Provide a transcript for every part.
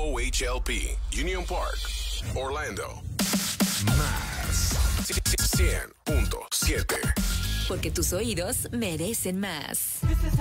WOHLP, Union Park, Orlando. Más 100.7. Porque tus oídos merecen más.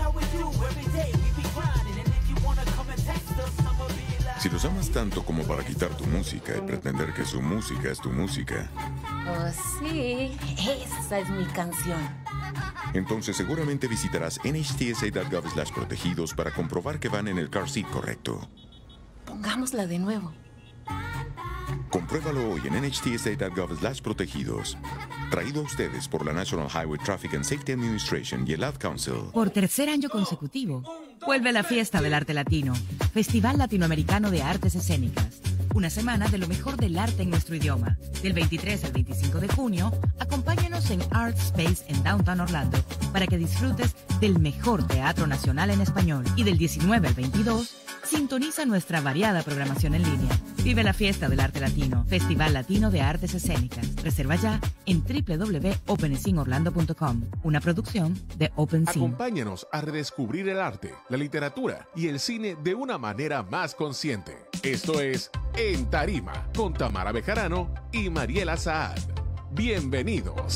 Si los amas tanto como para quitar tu música y pretender que su música es tu música, oh sí, esa es mi canción. entonces seguramente visitarás nhtsa.gov/protegidos para comprobar que van en el car seat correcto. Pongámosla de nuevo. Compruébalo hoy en nhtsa.gov/protegidos. Traído a ustedes por la National Highway Traffic and Safety Administration y el Ad Council. Por tercer año consecutivo, vuelve la Fiesta del Arte Latino, Festival Latinoamericano de Artes Escénicas. Una semana de lo mejor del arte en nuestro idioma. Del 23 al 25 de junio, acompáñanos en Art Space en Downtown Orlando para que disfrutes del mejor teatro nacional en español. Y del 19 al 22, sintoniza nuestra variada programación en línea. Vive la Fiesta del Arte Latino, Festival Latino de Artes Escénicas. Reserva ya en www.opensceneorlando.com, una producción de OpenScene. Acompáñanos a redescubrir el arte, la literatura y el cine de una manera más consciente. Esto es En Tarima, con Tamara Bejarano y Mariela Saad. Bienvenidos.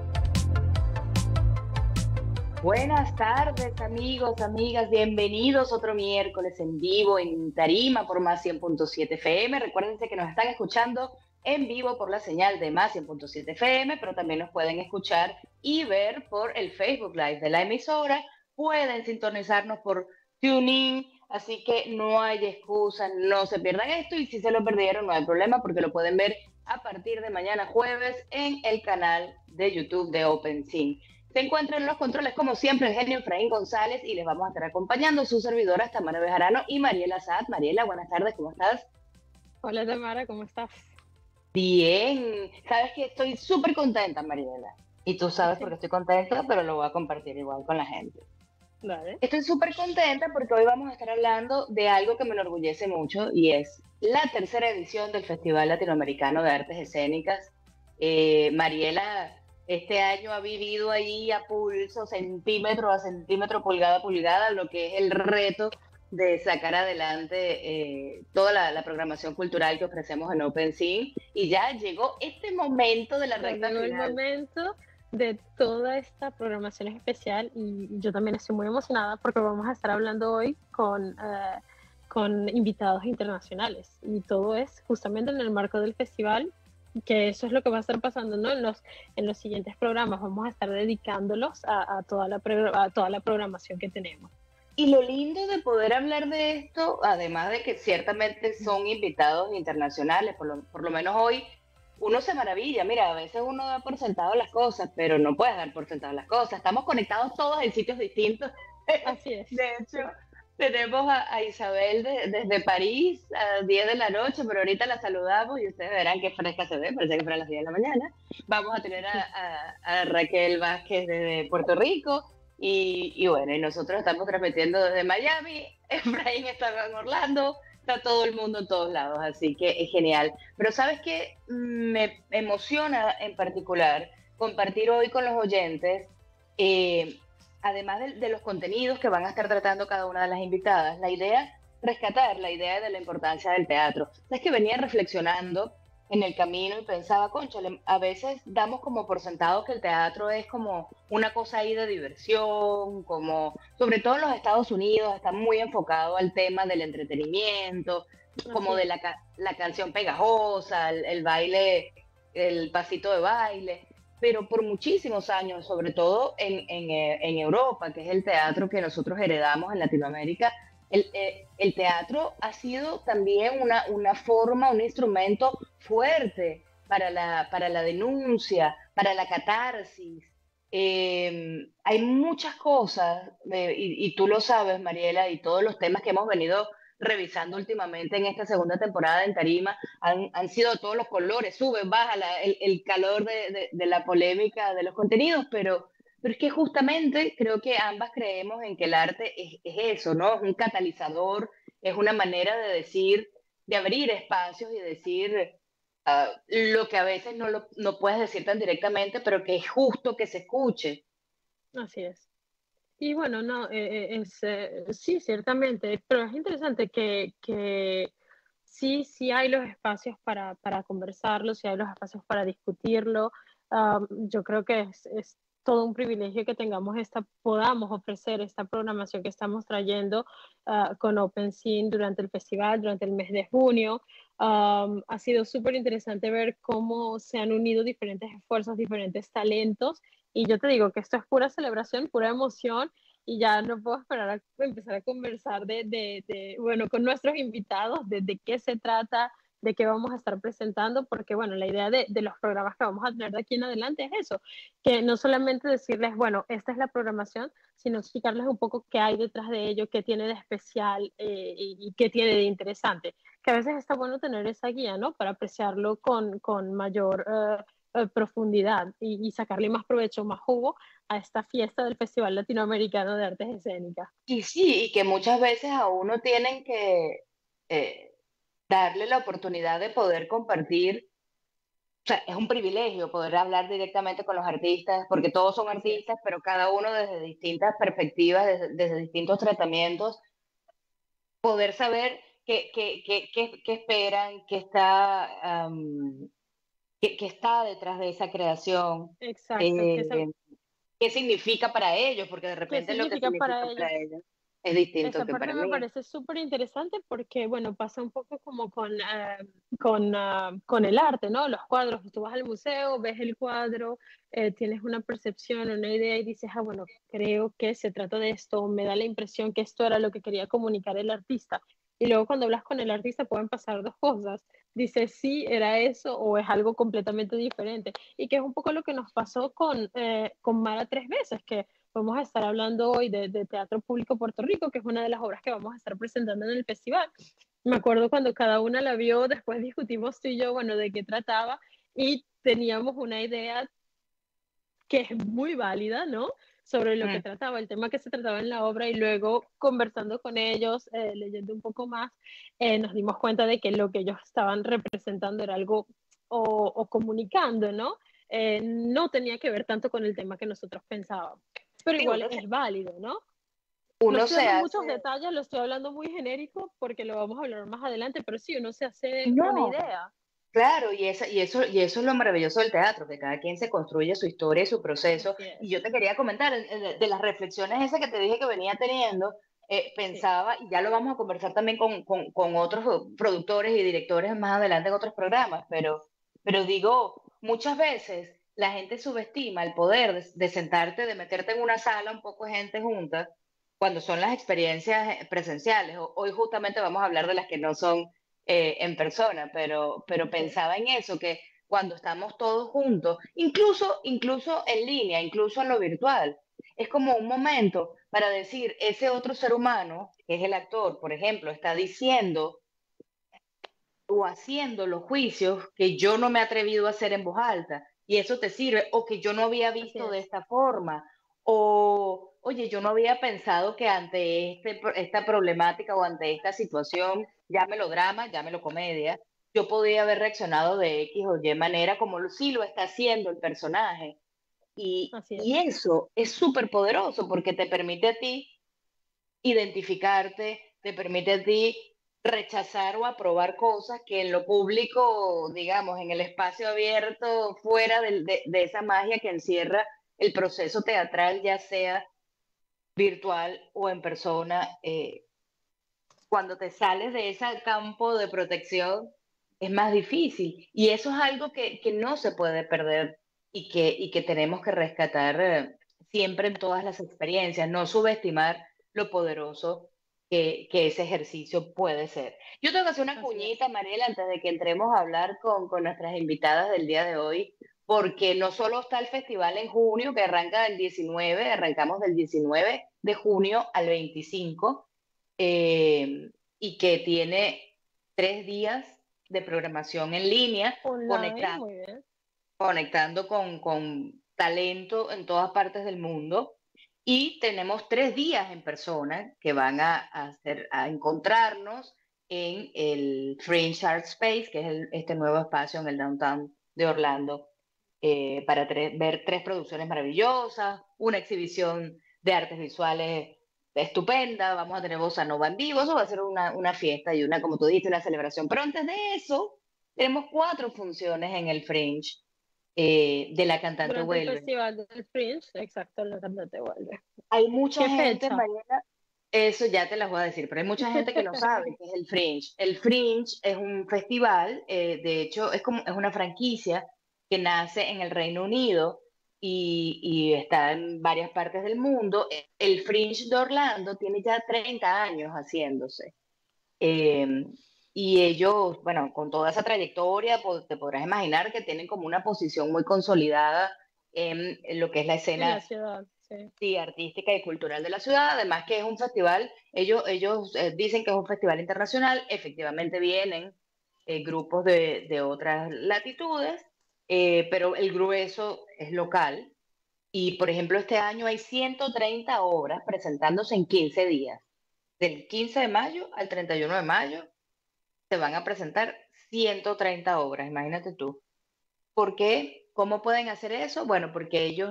Buenas tardes, amigos, amigas. Bienvenidos otro miércoles en vivo en Tarima por Más 100.7 FM. Recuérdense que nos están escuchando en vivo por la señal de Más 100.7 FM, pero también nos pueden escuchar y ver por el Facebook Live de la emisora. Pueden sintonizarnos por TuneIn, así que no hay excusa, no se pierdan esto, y si se lo perdieron no hay problema porque lo pueden ver a partir de mañana jueves en el canal de YouTube de OpenScene. Se encuentran en los controles, como siempre, Eugenio Efraín González, y les vamos a estar acompañando sus servidoras Tamara Bejarano y Mariela Saad. Mariela, buenas tardes, ¿cómo estás? Hola Tamara, ¿cómo estás? Bien, sabes que estoy súper contenta, Mariela, y tú sabes por qué estoy contenta, pero lo voy a compartir igual con la gente. Dale. Estoy súper contenta porque hoy vamos a estar hablando de algo que me enorgullece mucho, y es la tercera edición del Festival Latinoamericano de Artes Escénicas. Mariela este año ha vivido ahí a pulso, centímetro a centímetro, pulgada a pulgada, lo que es el reto de sacar adelante toda la programación cultural que ofrecemos en OpenScene. Y ya llegó este momento de la recta final. Llegó el momento de toda esta programación especial, y yo también estoy muy emocionada porque vamos a estar hablando hoy con invitados internacionales, y todo es justamente en el marco del festival, que eso es lo que va a estar pasando, ¿no? En los siguientes programas vamos a estar dedicándolos a toda la programación que tenemos. Y lo lindo de poder hablar de esto, además de que ciertamente son invitados internacionales, por lo menos hoy, uno se maravilla. Mira, a veces uno da por sentado las cosas, pero no puedes dar por sentado las cosas. Estamos conectados todos en sitios distintos. Así es. De hecho, tenemos a Isabel desde París a 10 de la noche, pero ahorita la saludamos y ustedes verán qué fresca se ve, parece que fuera a las 10 de la mañana. Vamos a tener a Raquel Vázquez desde Puerto Rico, y bueno, y nosotros estamos transmitiendo desde Miami. Efraín está en Orlando, está todo el mundo en todos lados, así que es genial. Pero ¿sabes qué? Me emociona en particular compartir hoy con los oyentes, además de los contenidos que van a estar tratando cada una de las invitadas, rescatar la idea de la importancia del teatro. Es que venía reflexionando en el camino y pensaba, cónchale, a veces damos como por sentado que el teatro es como una cosa ahí de diversión, como, sobre todo en los Estados Unidos, está muy enfocado al tema del entretenimiento, como de la canción pegajosa, el baile, el pasito de baile. Pero por muchísimos años, sobre todo en Europa, que es el teatro que nosotros heredamos en Latinoamérica, el teatro ha sido también una forma, un instrumento fuerte para la denuncia, para la catarsis. Hay muchas cosas, y tú lo sabes, Mariela, y todos los temas que hemos venido revisando últimamente en esta segunda temporada en Tarima han sido todos los colores, sube, baja el calor de la polémica de los contenidos, pero es que justamente creo que ambas creemos en que el arte es eso, ¿no? Es un catalizador, es una manera de decir, de abrir espacios y decir lo que a veces no puedes decir tan directamente, pero que es justo que se escuche. Así es. Y bueno, no, sí, ciertamente, pero es interesante que sí hay los espacios para conversarlo, sí hay los espacios para discutirlo. Yo creo que es todo un privilegio que podamos ofrecer esta programación que estamos trayendo con OpenScene durante el festival, durante el mes de junio. Ha sido súper interesante ver cómo se han unido diferentes esfuerzos, diferentes talentos, y yo te digo que esto es pura celebración, pura emoción, y ya no puedo esperar a empezar a conversar bueno, con nuestros invitados, de qué se trata, de qué vamos a estar presentando, porque bueno, la idea de los programas que vamos a tener de aquí en adelante es eso, que no solamente decirles, bueno, esta es la programación, sino explicarles un poco qué hay detrás de ello, qué tiene de especial y qué tiene de interesante, que a veces está bueno tener esa guía, ¿no? Para apreciarlo con mayor profundidad y sacarle más provecho, más jugo a esta fiesta del Festival Latinoamericano de Artes Escénicas. Y sí, y que muchas veces a uno tienen que darle la oportunidad de poder compartir. O sea, es un privilegio poder hablar directamente con los artistas, porque todos son artistas, pero cada uno desde distintas perspectivas, desde distintos tratamientos, poder saber qué esperan, qué está detrás de esa creación, Exacto, qué significa para ellos, porque de repente lo que significa para ellos es distinto esa que parte para me mí. parece súper interesante porque, bueno, pasa un poco como con el arte, ¿no? Los cuadros, tú vas al museo, ves el cuadro, tienes una percepción, una idea y dices, bueno, creo que se trata de esto, me da la impresión que esto era lo que quería comunicar el artista. Y luego cuando hablas con el artista pueden pasar dos cosas. Dices, sí, era eso o es algo completamente diferente. Y que es un poco lo que nos pasó con Mara Tres Veces, que vamos a estar hablando hoy de Teatro Público Puerto Rico, que es una de las obras que vamos a estar presentando en el festival. Me acuerdo cuando cada una la vio, después discutimos tú y yo, bueno, de qué trataba y teníamos una idea que es muy válida, ¿no? Sobre lo que trataba, el tema que se trataba en la obra, y luego conversando con ellos, leyendo un poco más, nos dimos cuenta de que lo que ellos estaban representando era algo o comunicando, ¿no? No tenía que ver tanto con el tema que nosotros pensábamos, pero igual es válido, ¿no? No estoy dando muchos detalles, lo estoy hablando muy genérico porque lo vamos a hablar más adelante, pero sí, uno se hace una idea. Claro, y eso es lo maravilloso del teatro, que cada quien se construye su historia y su proceso. Y yo te quería comentar, de las reflexiones esas que te dije que venía teniendo, pensaba, y ya lo vamos a conversar también con otros productores y directores más adelante en otros programas, pero digo, muchas veces la gente subestima el poder de sentarte, de meterte en una sala un poco de gente junta, cuando son las experiencias presenciales. Hoy justamente vamos a hablar de las que no son en persona, pero pensaba en eso, que cuando estamos todos juntos, incluso en línea, incluso en lo virtual, es como un momento para decir, ese otro ser humano, que es el actor, por ejemplo, está diciendo o haciendo los juicios que yo no me he atrevido a hacer en voz alta, y eso te sirve, o que yo no había visto de esta forma, o, oye, yo no había pensado que ante esta problemática o ante esta situación, llámelo drama, llámelo comedia, yo podía haber reaccionado de X o Y manera como sí lo está haciendo el personaje. Y eso es súper poderoso porque te permite a ti identificarte, te permite a ti rechazar o aprobar cosas que en lo público, digamos, en el espacio abierto, fuera de esa magia que encierra el proceso teatral, ya sea virtual o en persona, cuando te sales de ese campo de protección es más difícil. Y eso es algo que no se puede perder y que tenemos que rescatar siempre en todas las experiencias, no subestimar lo poderoso que ese ejercicio puede ser. Yo tengo que hacer una cuñita, Mariela, antes de que entremos a hablar con nuestras invitadas del día de hoy, porque no solo está el festival en junio, que arranca del 19, arrancamos del 19 de junio al 25, y que tiene 3 días de programación en línea, conectando con talento en todas partes del mundo. Y tenemos 3 días en persona que van a encontrarnos en el Fringe Art Space, que es este nuevo espacio en el downtown de Orlando, para ver 3 producciones maravillosas, una exhibición de artes visuales estupenda, vamos a tener bossa nova en vivo, eso va a ser una fiesta y una, como tú dijiste, una celebración. Pero antes de eso, tenemos 4 funciones en el Fringe de La Cantante Durante el Vuelve. Festival del Fringe, exacto, La Cantante Vuelve. Hay mucha ¿Qué gente, fecha? Mariela, eso ya te las voy a decir, pero hay mucha gente que no sabe qué es el Fringe. El Fringe es un festival, de hecho, es una franquicia que nace en el Reino Unido y está en varias partes del mundo. El Fringe de Orlando tiene ya 30 años haciéndose. Eh, y ellos, bueno, con toda esa trayectoria, pues, te podrás imaginar que tienen como una posición muy consolidada en lo que es la En escena, la ciudad, sí. sí, artística y cultural de la ciudad. Además que es un festival, ellos dicen que es un festival internacional, efectivamente vienen grupos de otras latitudes, pero el grueso es local. Y, por ejemplo, este año hay 130 obras presentándose en 15 días. Del 15 de mayo al 31 de mayo se van a presentar 130 obras, imagínate tú. ¿Por qué? ¿Cómo pueden hacer eso? Bueno, porque ellos,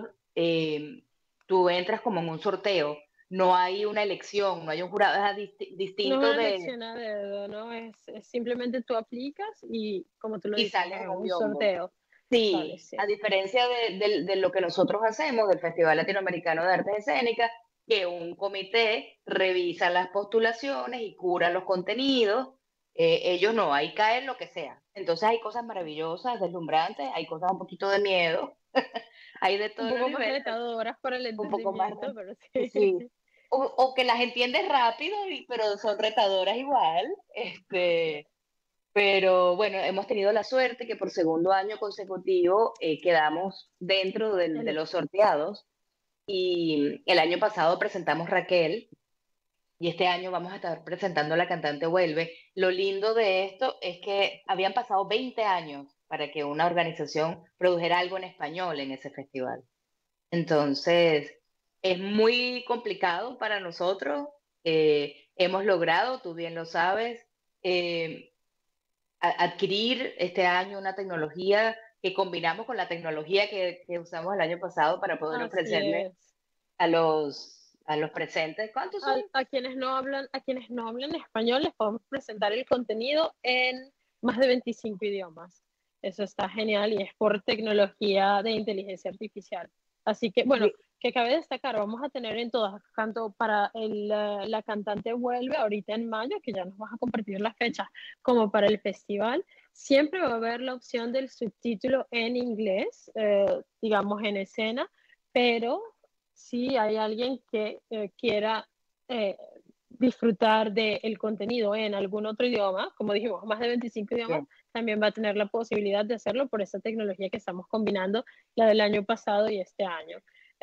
tú entras como en un sorteo, no hay una elección, no hay un jurado, No es distinto una elección a dedo, ¿no? Es simplemente tú aplicas y, como tú lo y dices, sales en es un un biombo. sorteo. Sale, Sí, sí. a diferencia de lo que nosotros hacemos del Festival Latinoamericano de Artes Escénicas, que un comité revisa las postulaciones y cura los contenidos, ellos no, ahí caen lo que sea. Entonces hay cosas maravillosas, deslumbrantes, hay cosas un poquito de miedo, hay de Un todos los poco más niveles, retadoras para el un poco más, entendimiento, pero sí. sí. O que las entiendes rápido, pero son retadoras igual. Así es. Pero bueno, hemos tenido la suerte que por segundo año consecutivo quedamos dentro de El- los sorteados y el año pasado presentamos Raquel y este año vamos a estar presentando La Cantante Vuelve. Lo lindo de esto es que habían pasado 20 años para que una organización produjera algo en español en ese festival. Entonces, es muy complicado para nosotros. Hemos logrado, tú bien lo sabes, eh, adquirir este año una tecnología que combinamos con la tecnología que usamos el año pasado para poder Así ofrecerle es. a los presentes. ¿Cuántos son? A quienes no hablan español les podemos presentar el contenido en más de 25 idiomas. Eso está genial y es por tecnología de inteligencia artificial. Así que, bueno, que cabe destacar, vamos a tener en todas, tanto para La Cantante Vuelve ahorita en mayo, que ya nos vas a compartir las fechas, como para el festival, siempre va a haber la opción del subtítulo en inglés, digamos en escena, pero si hay alguien que quiera eh, disfrutar del contenido en algún otro idioma, como dijimos, más de 25 idiomas, Bien. también va a tener la posibilidad de hacerlo por esa tecnología que estamos combinando, la del año pasado y este año.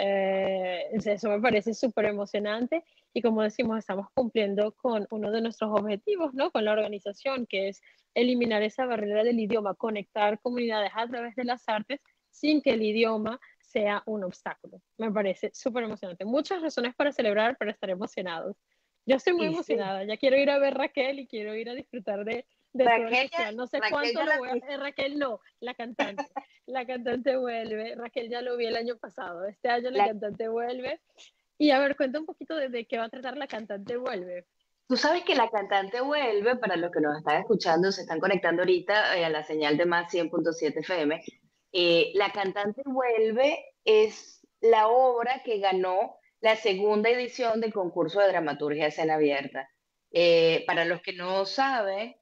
Eso me parece súper emocionante y como decimos, estamos cumpliendo con uno de nuestros objetivos, ¿no? Con la organización, que es eliminar esa barrera del idioma, conectar comunidades a través de las artes sin que el idioma sea un obstáculo. Me parece súper emocionante. Muchas razones para celebrar, para estar emocionados. Yo estoy muy Y sí, emocionada. Ya quiero ir a ver Raquel y quiero ir a disfrutar de todo el Raquel ya, festival. No sé Raquel cuánto ya lo la voy a... Raquel no, la cantante. La cantante vuelve. Raquel ya lo vi el año pasado. Este año la la- cantante vuelve. Y a ver, cuenta un poquito de qué va a tratar la cantante vuelve. Tú sabes que La Cantante Vuelve, para los que nos están escuchando, se están conectando ahorita a la señal de más 100.7 FM. La Cantante Vuelve es la obra que ganó la segunda edición del concurso de dramaturgia escena abierta. Para los que no saben,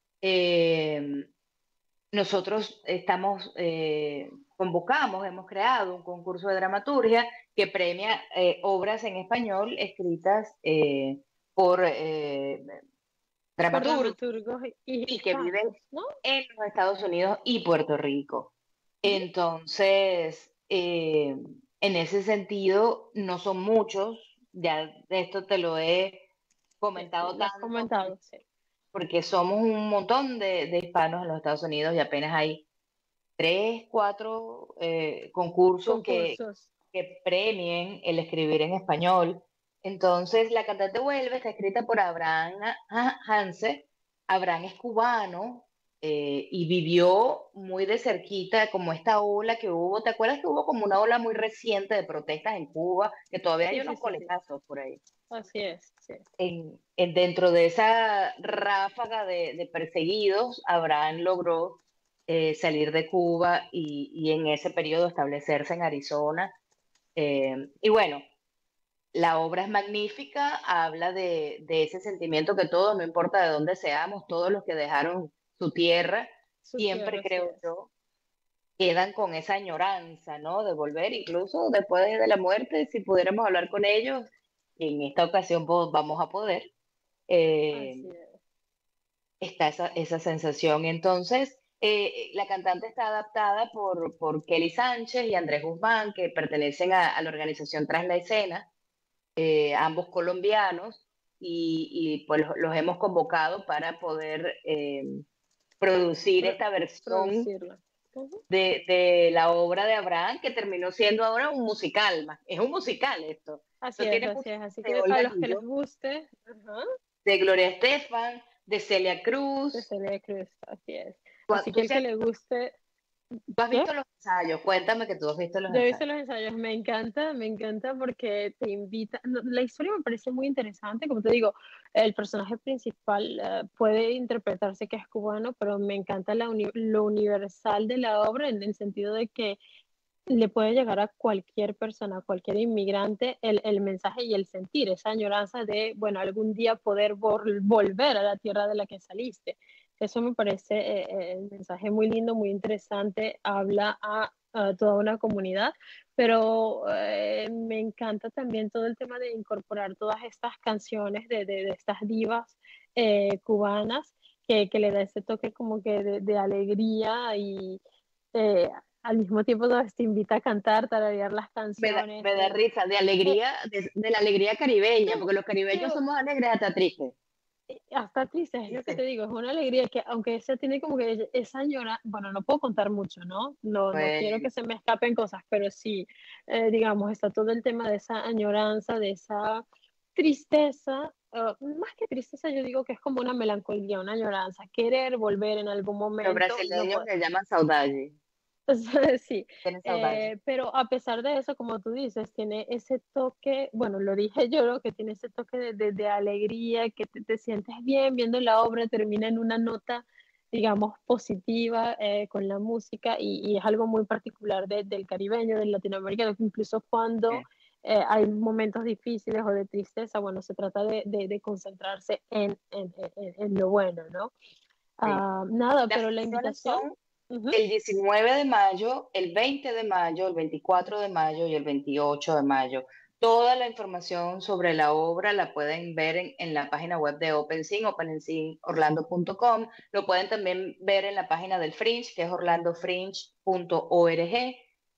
eh, nosotros convocamos, hemos creado un concurso de dramaturgia que premia obras en español escritas por Por dramaturgos dramaturgos y que viven hispanos, ¿no? en los Estados Unidos y Puerto Rico. Entonces, en ese sentido, no son muchos, ya de esto te lo he Sí, sí, comentado lo has tanto, comentado, sí. porque somos un montón de hispanos en los Estados Unidos y apenas hay 3, 4 concursos Concursos. que premien el escribir en español. Entonces, La Cantante Vuelve está escrita por Abraham Hanse. Abraham es cubano, y vivió muy de cerquita como esta ola que hubo. ¿Te acuerdas que hubo como una ola muy reciente de protestas en Cuba? Que todavía hay Sí, sí, unos sí, sí. coletazos por ahí. Así es, sí. Dentro de esa ráfaga de perseguidos, Abraham logró salir de Cuba y en ese periodo establecerse en Arizona. Y bueno, la obra es magnífica, habla de ese sentimiento que todos, no importa de dónde seamos, todos los que dejaron su tierra, Su siempre tierra, así creo es. yo, quedan con esa añoranza, ¿no? De volver, incluso después de la muerte, si pudiéramos hablar con ellos, y en esta ocasión pues, vamos a poder, Así eh, es. está esa sensación. Entonces, la cantante está adaptada por Kelly Sánchez y Andrés Guzmán, que pertenecen a la organización Tras la Escena, ambos colombianos, y pues los hemos convocado para poder producir Pro- esta versión producirla. Ujú. de la obra de Abraham, que terminó siendo ahora un musical, es un musical esto. Así Esto es, tiene así música es. Así de que a Olga los que les Guillot, guste, ajá, de Gloria Estefan, de Celia de Cruz. Celia Cruz, así es. Tú, Así que tú el sí que le guste, tú has ¿qué? visto los ensayos, cuéntame que tú has visto los Yo he visto ensayos. los ensayos, me encanta porque te invita, la historia me parece muy interesante, como te digo, el personaje principal puede interpretarse que es cubano, pero me encanta lo universal de la obra en el sentido de que le puede llegar a cualquier persona, a cualquier inmigrante, el mensaje y el sentir, esa añoranza de, bueno, algún día poder volver a la tierra de la que saliste. Eso me parece el mensaje muy lindo, muy interesante, habla a toda una comunidad, pero me encanta también todo el tema de incorporar todas estas canciones de estas divas cubanas que le da ese toque como que de alegría y eh, al mismo tiempo te invita a cantar, tararear las canciones. Me da risa, de alegría, de la alegría caribeña, porque los Sí, caribeños somos alegres hasta tristes. hasta triste, es lo que te digo, es una alegría que aunque esa tiene como que esa llora, bueno, no puedo contar mucho, ¿no? No quiero Bueno, que se me escapen cosas, pero sí, digamos, está todo el tema de esa añoranza, de esa tristeza, más que tristeza yo digo que es como una melancolía, una añoranza, querer volver en algún los momento y no brasileños poder. le llaman saudade, Sí, tienen saudade. pero a pesar de eso, como tú dices, tiene ese toque, bueno, lo dije yo, ¿no? Que tiene ese toque de alegría, que te sientes bien viendo la obra, termina en una nota, digamos, positiva con la música y es algo muy particular del caribeño, del latinoamericano, que incluso cuando hay momentos difíciles o de tristeza, bueno, se trata de concentrarse en lo bueno, ¿no? Sí. Nada, Las pero la funciones invitación... son Ujú. el 19 de mayo, el 20 de mayo, el 24 de mayo y el 28 de mayo. Toda la información sobre la obra la pueden ver en la página web de OpenSing, opensingorlando.com. Lo pueden también ver en la página del Fringe, que es orlandofringe.org.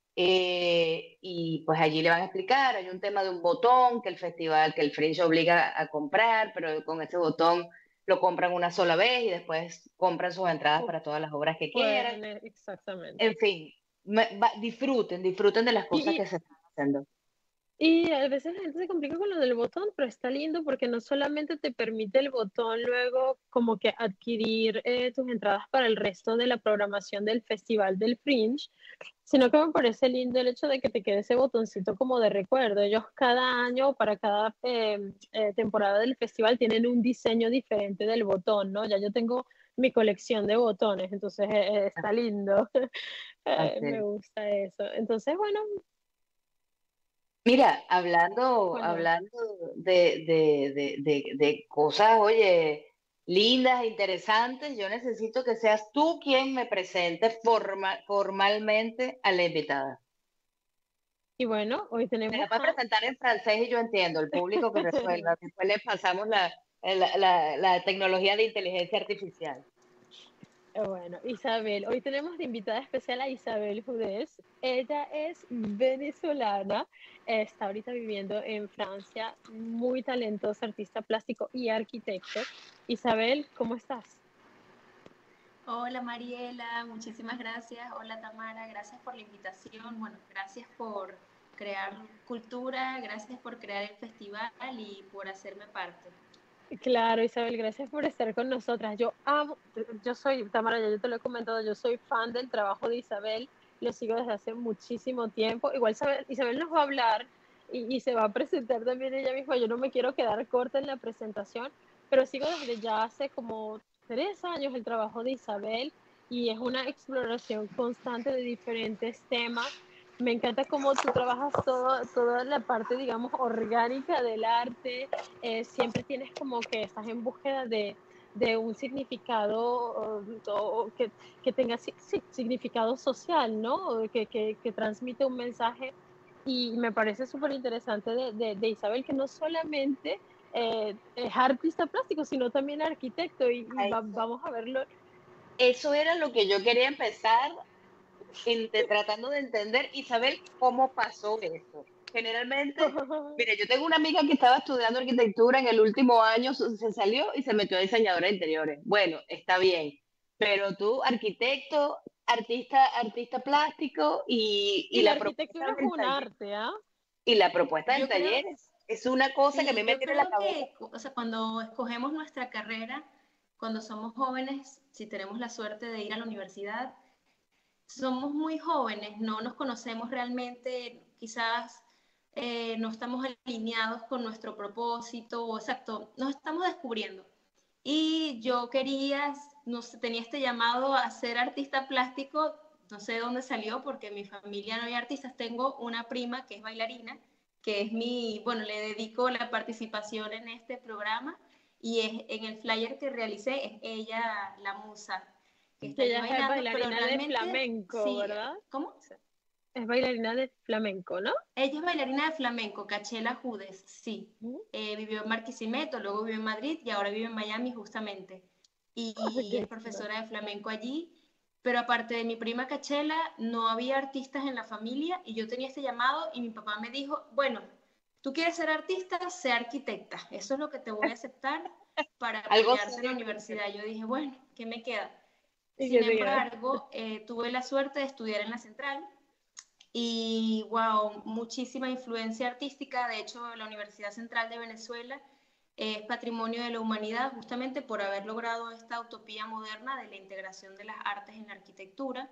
Y pues allí le van a explicar, hay un tema de un botón que el festival, que el Fringe obliga a comprar, pero con ese botón lo compran una sola vez y después compran sus entradas para todas las obras que quieran. Pueden, exactamente. En fin, disfruten de las cosas Y, que se están haciendo. y a veces la gente se complica con lo del botón, pero está lindo porque no solamente te permite el botón luego como que adquirir tus entradas para el resto de la programación del Festival del Fringe, sino que me parece lindo el hecho de que te quede ese botoncito como de recuerdo. Ellos cada año, para cada temporada del festival, tienen un diseño diferente del botón, ¿no? Ya yo tengo mi colección de botones, entonces está lindo. Me Así. gusta eso. Entonces, bueno, Mira, bueno, hablando de cosas, oye, lindas, interesantes, yo necesito que seas tú quien me presente formalmente a la invitada. y bueno, hoy Me la tenemos puedes a... presentar en francés y yo entiendo, el público que resuelva. Después le pasamos la tecnología de inteligencia artificial. Bueno, Isabel, hoy tenemos de invitada especial a Isabel Judés. Ella es venezolana, está ahorita viviendo en Francia, muy talentosa, artista plástico y arquitecto. Isabel, ¿cómo estás? Hola Mariela, muchísimas gracias. Hola Tamara, gracias por la invitación. Bueno, gracias por crear cultura, gracias por crear el festival y por hacerme parte. Claro, Isabel, gracias por estar con nosotras. Yo soy, Tamara, ya yo te lo he comentado, yo soy fan del trabajo de Isabel, lo sigo desde hace muchísimo tiempo. Igual Isabel nos va a hablar y se va a presentar también ella misma. Yo no me quiero quedar corta en la presentación, pero sigo desde ya hace como 3 años el trabajo de Isabel y es una exploración constante de diferentes temas. Me encanta cómo tú trabajas toda la parte, digamos, orgánica del arte. Siempre tienes como que estás en búsqueda de un significado que tenga significado social, ¿no? Que transmite un mensaje. Y me parece súper interesante de Isabel, que no solamente es artista plástico, sino también arquitecto. Y vamos a verlo. Eso era lo que yo quería empezar tratando de entender, Isabel, cómo pasó eso. Generalmente, mire, yo tengo una amiga que estaba estudiando arquitectura en el último año, se salió y se metió a diseñadora de interiores. Bueno, está bien, pero tú, arquitecto, artista plástico y la arquitectura es un arte, ¿ah? Y la propuesta del taller es una cosa que a mí me tiene la cabeza. O sea, cuando escogemos nuestra carrera, cuando somos jóvenes, si tenemos la suerte de ir a la universidad, somos muy jóvenes, no nos conocemos realmente, quizás no estamos alineados con nuestro propósito, exacto, nos estamos descubriendo. Y yo no sé, tenía este llamado a ser artista plástico, no sé de dónde salió, porque en mi familia no hay artistas. Tengo una prima que es bailarina, que es le dedico la participación en este programa, y en el flyer que realicé es ella la musa. Que ella es bailarina de flamenco, sí, ¿verdad? ¿Cómo? Es bailarina de flamenco, ¿no? Ella es bailarina de flamenco, Cachela Judes, sí. Vivió en Barquisimeto, luego vivió en Madrid y ahora vive en Miami justamente. Y es profesora de flamenco allí. Pero aparte de mi prima Cachela, no había artistas en la familia y yo tenía este llamado y mi papá me dijo, bueno, tú quieres ser artista, sé arquitecta. Eso es lo que te voy a aceptar para apoyarte en la universidad. Yo dije, bueno, ¿qué me queda? Sin embargo, tuve la suerte de estudiar en la Central y, wow, muchísima influencia artística. De hecho, la Universidad Central de Venezuela es patrimonio de la humanidad justamente por haber logrado esta utopía moderna de la integración de las artes en la arquitectura.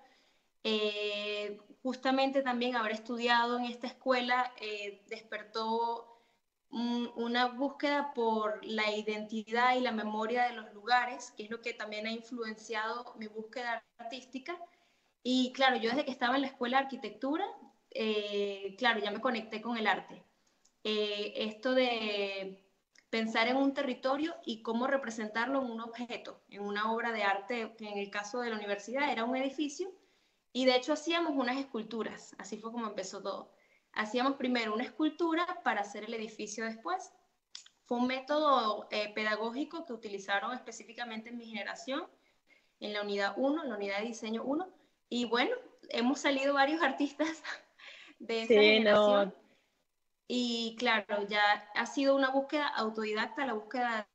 Justamente también haber estudiado en esta escuela despertó una búsqueda por la identidad y la memoria de los lugares, que es lo que también ha influenciado mi búsqueda artística. Y claro, yo desde que estaba en la escuela de arquitectura, claro, ya me conecté con el arte. Esto de pensar en un territorio y cómo representarlo en un objeto, en una obra de arte, que en el caso de la universidad era un edificio, y de hecho hacíamos unas esculturas, así fue como empezó todo. Hacíamos primero una escultura para hacer el edificio después. Fue un método pedagógico que utilizaron específicamente en mi generación, en la unidad 1, en la unidad de diseño 1, y bueno, hemos salido varios artistas de esa generación. No. Y claro, ya ha sido una búsqueda autodidacta, la búsqueda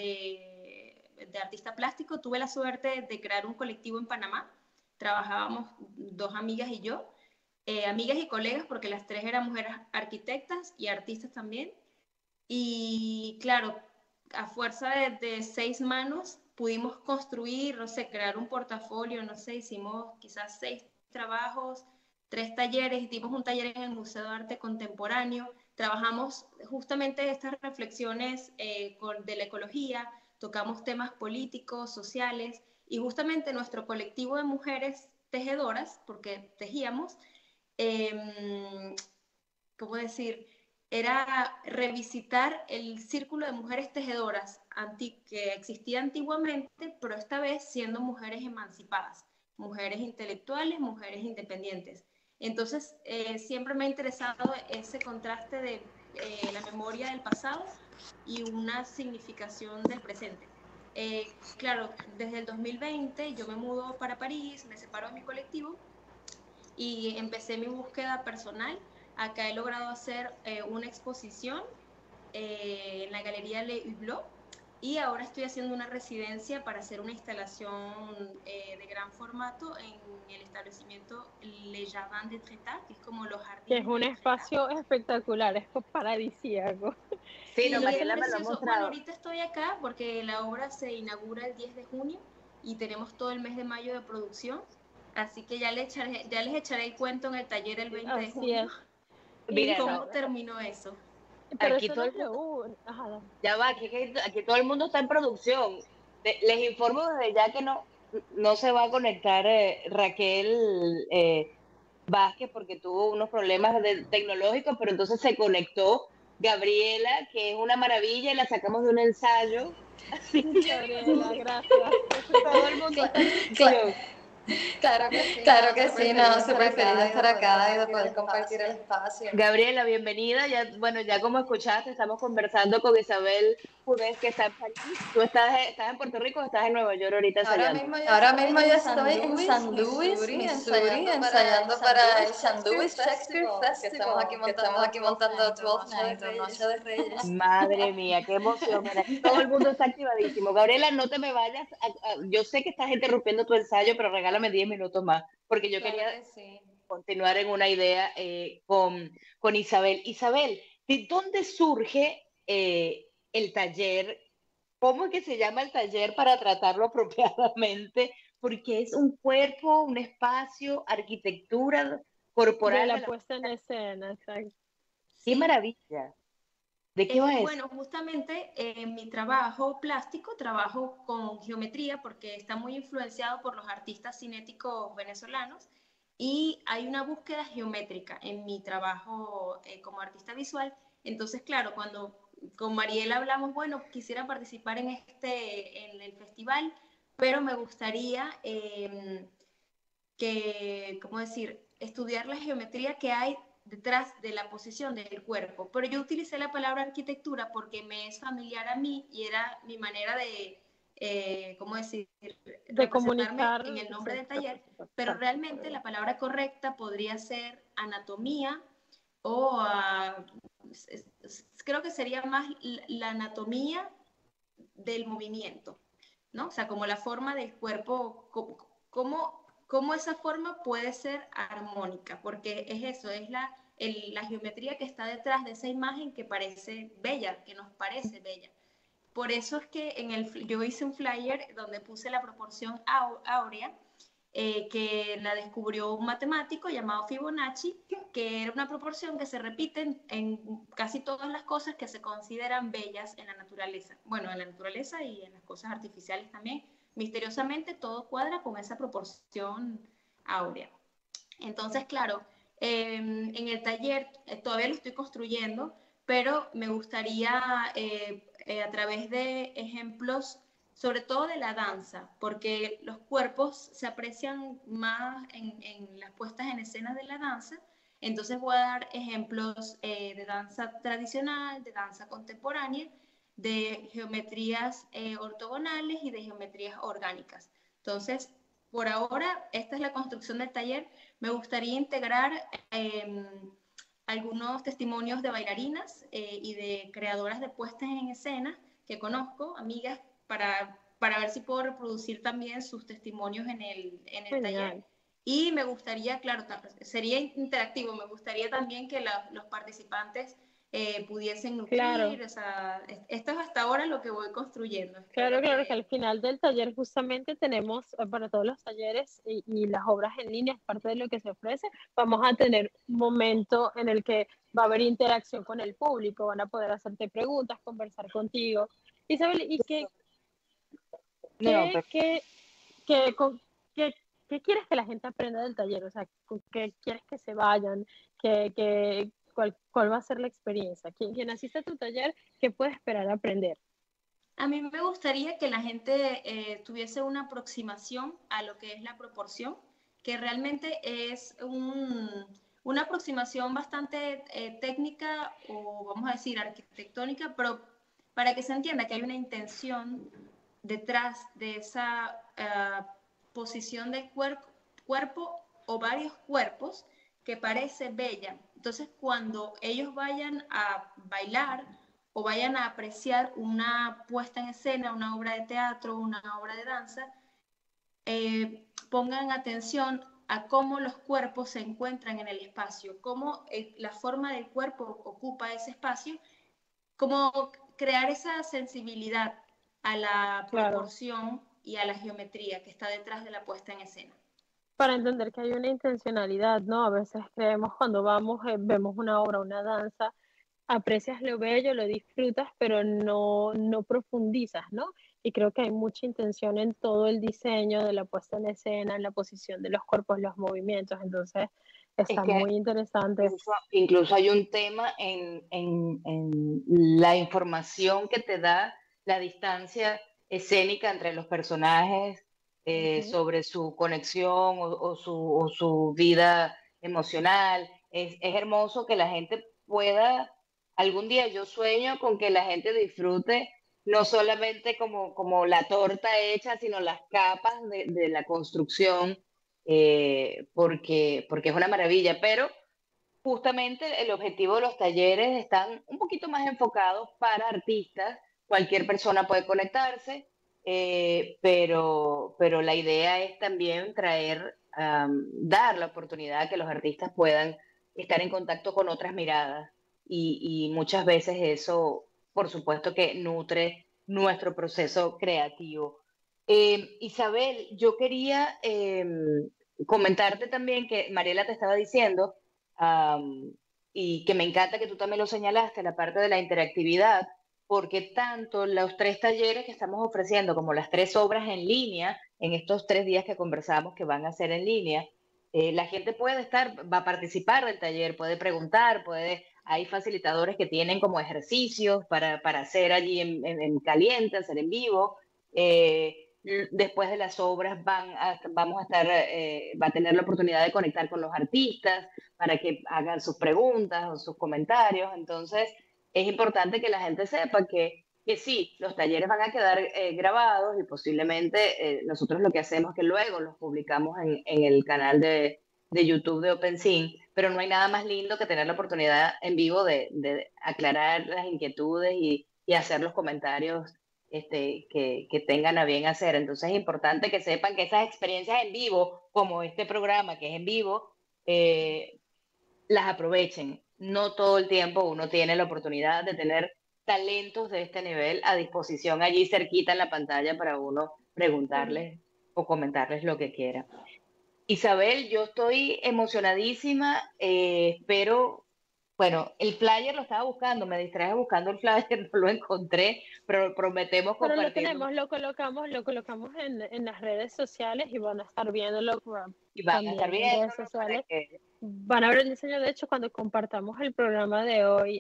de artista plástico. Tuve la suerte de crear un colectivo en Panamá. Trabajábamos 2 amigas y yo, amigas y colegas, porque las 3 eran mujeres arquitectas y artistas también. Y claro, a fuerza de 6 manos pudimos construir, no sé, crear un portafolio, no sé, hicimos quizás 6 trabajos, 3 talleres, hicimos un taller en el Museo de Arte Contemporáneo, trabajamos justamente estas reflexiones de la ecología, tocamos temas políticos, sociales, y justamente nuestro colectivo de mujeres tejedoras, porque tejíamos, ¿cómo decir? Era revisitar el círculo de mujeres tejedoras que existía antiguamente, pero esta vez siendo mujeres emancipadas, mujeres intelectuales, mujeres independientes. Entonces, siempre me ha interesado ese contraste de la memoria del pasado y una significación del presente. Claro, desde el 2020 yo me mudo para París, me separo de mi colectivo y empecé mi búsqueda personal. Acá he logrado hacer una exposición en la Galería Le Hublot y ahora estoy haciendo una residencia para hacer una instalación de gran formato en el establecimiento Le Jardin de Trétat, que es como los jardines. Que es un espacio espectacular, es paradisíaco. Sí, no, Y es Mariela me lo ha precioso. mostrado. Bueno, ahorita estoy acá porque la obra se inaugura el 10 de junio y tenemos todo el mes de mayo de producción, así que ya les echaré el cuento en el taller el 20 de Así junio. es. ¿Y Mira, cómo no, terminó eso? Pero aquí eso todo no el es lo mundo, Ajá. ya va, aquí todo el mundo está en producción. Les informo desde ya que no se va a conectar Raquel Vázquez porque tuvo unos problemas tecnológicos, pero entonces se conectó Gabriela, que es una maravilla, y la sacamos de un ensayo. Así que Gabriela, gracias. todo el mundo está en producción. Claro que sí, no, súper feliz de estar acá y de poder compartir el espacio. Gabriela, bienvenida. Ya como escuchaste, estamos conversando con Isabel Judez, que está en París. ¿Tú estás en Puerto Rico o estás en Nueva York ahorita ensayando? Ahora mismo yo estoy en San Luis, Missouri, ensayando para el San Luis Shakespeare Festival, que estamos aquí montando 12 Night, Noche de Reyes. Madre mía, qué emoción. Mira, todo el mundo está activadísimo. Gabriela, no te me vayas. Yo sé que estás interrumpiendo tu ensayo, pero regálame 10 minutos más, porque yo quería continuar en una idea con Isabel. Isabel, ¿de dónde surge el taller? ¿Cómo es que se llama el taller para tratarlo apropiadamente? Porque es un cuerpo, un espacio, arquitectura corporal. De la puesta en escena, exacto. ¡Qué maravilla! ¿De qué va eso? Bueno, justamente en mi trabajo plástico trabajo con geometría porque está muy influenciado por los artistas cinéticos venezolanos y hay una búsqueda geométrica en mi trabajo como artista visual. Entonces, claro, cuando con Mariela hablamos, bueno, quisiera participar en el festival, pero me gustaría ¿cómo decir?, estudiar la geometría que hay detrás de la posición del cuerpo. Pero yo utilicé la palabra arquitectura porque me es familiar a mí y era mi manera de, ¿cómo decir?, de comunicar en el nombre del taller, pero realmente la palabra correcta podría ser anatomía o creo que sería más la anatomía del movimiento, ¿no? O sea, como la forma del cuerpo, cómo esa forma puede ser armónica, porque es eso, es la geometría que está detrás de esa imagen que parece bella, que nos parece bella. Por eso es que yo hice un flyer donde puse la proporción áurea, que la descubrió un matemático llamado Fibonacci, que era una proporción que se repite en casi todas las cosas que se consideran bellas en la naturaleza. Bueno, en la naturaleza y en las cosas artificiales también. Misteriosamente todo cuadra con esa proporción áurea. Entonces, claro, en el taller todavía lo estoy construyendo, pero me gustaría a través de ejemplos, sobre todo de la danza, porque los cuerpos se aprecian más en las puestas en escena de la danza. Entonces voy a dar ejemplos de danza tradicional, de danza contemporánea, de geometrías ortogonales y de geometrías orgánicas. Entonces, por ahora, esta es la construcción del taller. Me gustaría integrar algunos testimonios de bailarinas y de creadoras de puestas en escena que conozco, amigas, para ver si puedo reproducir también sus testimonios en el taller. Y me gustaría, claro, sería interactivo, me gustaría también que los participantes pudiesen nutrir, claro. O sea, esto es hasta ahora lo que voy construyendo. Claro, que al final del taller justamente tenemos, para todos los talleres y las obras en línea, es parte de lo que se ofrece, vamos a tener un momento en el que va a haber interacción con el público, van a poder hacerte preguntas, conversar contigo. Isabel, ¿y qué quieres que la gente aprenda del taller? O sea, ¿qué quieres que se vayan? ¿Cuál va a ser la experiencia? Quien asiste a tu taller, ¿qué puede esperar aprender? A mí me gustaría que la gente tuviese una aproximación a lo que es la proporción, que realmente es una aproximación bastante técnica o vamos a decir arquitectónica, pero para que se entienda que hay una intención detrás de esa posición del cuerpo o varios cuerpos que parece bella. Entonces, cuando ellos vayan a bailar o vayan a apreciar una puesta en escena, una obra de teatro, una obra de danza, pongan atención a cómo los cuerpos se encuentran en el espacio, cómo la forma del cuerpo ocupa ese espacio, cómo crear esa sensibilidad a la proporción y a la geometría que está detrás de la puesta en escena. Para entender que hay una intencionalidad, ¿no? A veces creemos cuando vamos, vemos una obra, una danza, aprecias lo bello, lo disfrutas, pero no profundizas, ¿no? Y creo que hay mucha intención en todo el diseño de la puesta en escena, en la posición de los cuerpos, los movimientos, entonces está muy interesante. Incluso hay un tema en la información que te da la distancia escénica entre los personajes, sobre su conexión o su vida emocional. Es hermoso que la gente pueda, algún día yo sueño con que la gente disfrute no solamente como la torta hecha, sino las capas de la construcción, porque es una maravilla, pero justamente el objetivo de los talleres están un poquito más enfocados para artistas. Cualquier persona puede conectarse, pero la idea es también dar la oportunidad a que los artistas puedan estar en contacto con otras miradas, y muchas veces eso, por supuesto, que nutre nuestro proceso creativo. Isabel, yo quería comentarte también que Mariela te estaba diciendo, y que me encanta que tú también lo señalaste, la parte de la interactividad, porque tanto los 3 talleres que estamos ofreciendo como las 3 obras en línea, en estos 3 días que conversamos que van a ser en línea, la gente va a participar del taller, puede preguntar, hay facilitadores que tienen como ejercicios para hacer allí en caliente, hacer en vivo. Después de las obras va a tener la oportunidad de conectar con los artistas para que hagan sus preguntas o sus comentarios. Entonces, es importante que la gente sepa que sí, los talleres van a quedar grabados, y posiblemente nosotros lo que hacemos es que luego los publicamos en el canal de YouTube de OpenSync, pero no hay nada más lindo que tener la oportunidad en vivo de aclarar las inquietudes y hacer los comentarios que tengan a bien hacer. Entonces es importante que sepan que esas experiencias en vivo, como este programa que es en vivo, las aprovechen. No todo el tiempo uno tiene la oportunidad de tener talentos de este nivel a disposición allí cerquita en la pantalla para uno preguntarles o comentarles lo que quiera. Isabel, yo estoy emocionadísima, pero bueno, el flyer lo estaba buscando, me distraje buscando el flyer, no lo encontré, pero prometemos compartirlo. Pero lo colocamos en las redes sociales, y van a estar viéndolo en redes sociales. Van a ver el diseño, de hecho, cuando compartamos el programa de hoy,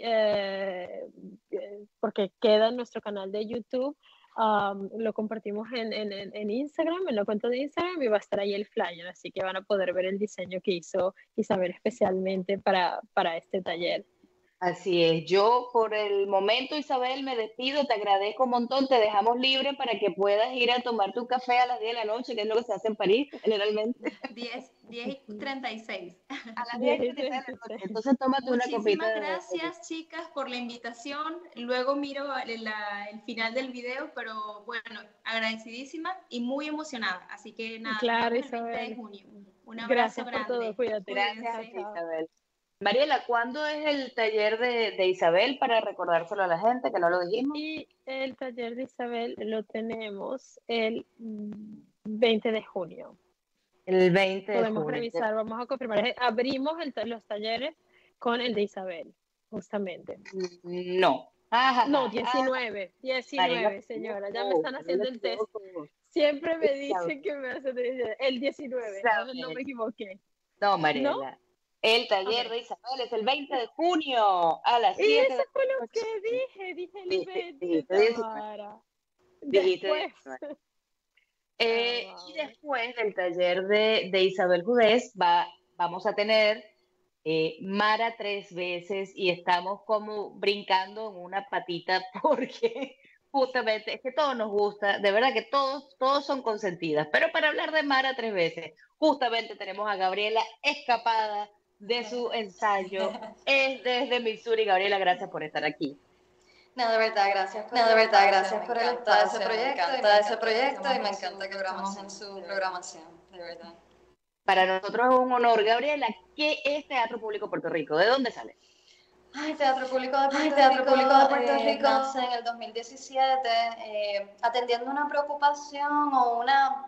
porque queda en nuestro canal de YouTube. Lo compartimos en Instagram, en la cuenta de Instagram, y va a estar ahí el flyer, así que van a poder ver el diseño que hizo Isabel especialmente para este taller. Así es. Yo por el momento, Isabel, me despido, te agradezco un montón, te dejamos libre para que puedas ir a tomar tu café a las 10 de la noche, que es lo que se hace en París generalmente. 10:36. A las 10:36 de la noche. Entonces tómate una copita. Muchísimas gracias, chicas, por la invitación. Luego miro el final del video, pero bueno, agradecidísima y muy emocionada. Así que nada, claro, el 20 de junio. Un abrazo grande. Por todo, cuídate. Gracias, Isabel. Mariela, ¿cuándo es el taller de Isabel, para recordárselo a la gente, que no lo dijimos? Y el taller de Isabel lo tenemos el 20 de junio. El 20 de junio. Podemos revisar, vamos a confirmar. Abrimos los talleres con el de Isabel, justamente. No. No, 19, Mariela, señora. Ya me están haciendo el test. Siempre me dicen que me hacen el 19. No me equivoqué. No, Mariela. ¿No? El taller de Isabel es el 20 de junio a las 7. Y eso fue lo que dije el 20. Después. Y después del taller de Isabel Gudés vamos a tener Mara 3 veces, y estamos como brincando en una patita, porque justamente es que todo nos gusta, de verdad que todos son consentidas, pero para hablar de Mara 3 veces, justamente tenemos a Gabriela Escapada de su ensayo, es desde Missouri. Gabriela, gracias por estar aquí. No, de verdad, gracias por el espacio, me encanta ese proyecto y me encanta que estamos en su programación, de verdad. Para nosotros es un honor. Gabriela, ¿qué es Teatro Público Puerto Rico? ¿De dónde sale? Teatro Público de Puerto Rico nace en el 2017 atendiendo una preocupación o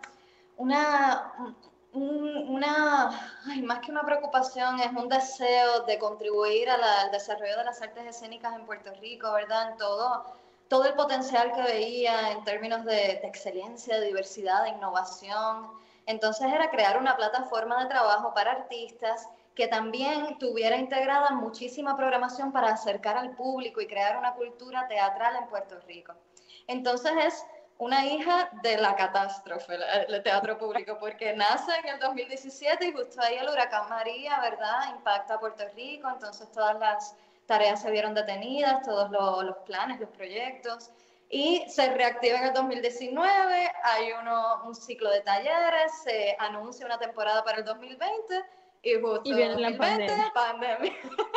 más que una preocupación, es un deseo de contribuir al desarrollo de las artes escénicas en Puerto Rico, ¿verdad? En todo el potencial que veía en términos de excelencia, de diversidad, de innovación. Entonces era crear una plataforma de trabajo para artistas que también tuviera integrada muchísima programación para acercar al público y crear una cultura teatral en Puerto Rico. Entonces es una hija de la catástrofe, el teatro público, porque nace en el 2017 y justo ahí el huracán María, ¿verdad?, impacta a Puerto Rico, entonces todas las tareas se vieron detenidas, todos los planes, los proyectos, y se reactiva en el 2019, hay un ciclo de talleres, se anuncia una temporada para el 2020, y justo viene la pandemia.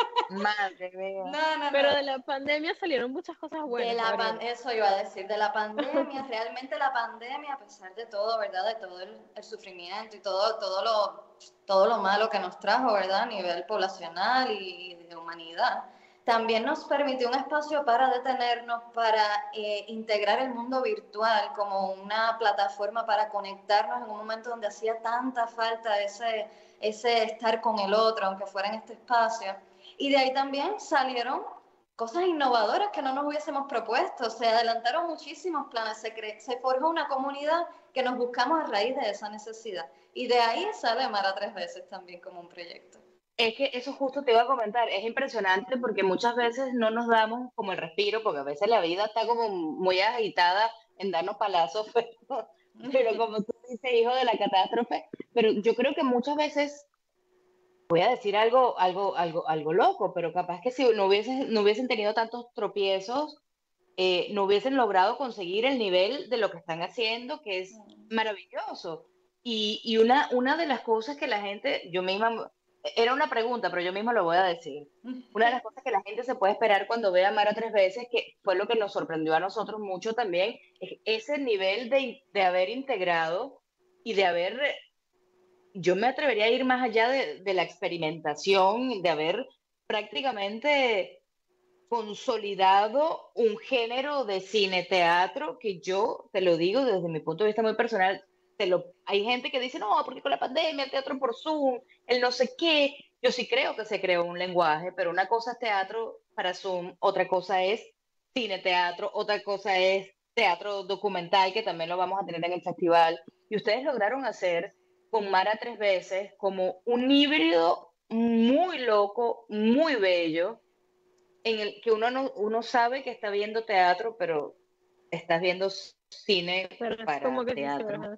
Madre mía. No. Pero de la pandemia salieron muchas cosas buenas. Eso iba a decir, de la pandemia, realmente la pandemia, a pesar de todo, ¿verdad? De todo el sufrimiento y todo lo malo que nos trajo, ¿verdad? A nivel poblacional y de humanidad, también nos permitió un espacio para detenernos, para integrar el mundo virtual como una plataforma para conectarnos en un momento donde hacía tanta falta ese estar con el otro, aunque fuera en este espacio. Y de ahí también salieron cosas innovadoras que no nos hubiésemos propuesto, se adelantaron muchísimos planes, se forjó una comunidad que nos buscamos a raíz de esa necesidad. Y de ahí sale Mara 3 veces también como un proyecto. Es que eso justo te iba a comentar, es impresionante porque muchas veces no nos damos como el respiro, porque a veces la vida está como muy agitada en darnos palazos, pero como tú dices, hijo de la catástrofe, pero yo creo que muchas veces, voy a decir algo loco, pero capaz que si no hubiesen tenido tantos tropiezos, no hubiesen logrado conseguir el nivel de lo que están haciendo, que es maravilloso. Y una de las cosas que la gente, yo misma, era una pregunta, pero yo misma lo voy a decir. Una de las cosas que la gente se puede esperar cuando ve a Mara 3 veces, que fue lo que nos sorprendió a nosotros mucho también, es ese nivel de haber integrado y de haber, yo me atrevería a ir más allá de la experimentación, de haber prácticamente consolidado un género de cine-teatro que yo, te lo digo desde mi punto de vista muy personal, hay gente que dice, no, porque con la pandemia, el teatro por Zoom, el no sé qué. Yo sí creo que se creó un lenguaje, pero una cosa es teatro para Zoom, otra cosa es cine-teatro, otra cosa es teatro documental, que también lo vamos a tener en el festival. Y ustedes lograron hacer con Mara 3 veces como un híbrido muy loco, muy bello, en el que uno sabe que está viendo teatro, pero estás viendo cine para como que teatro.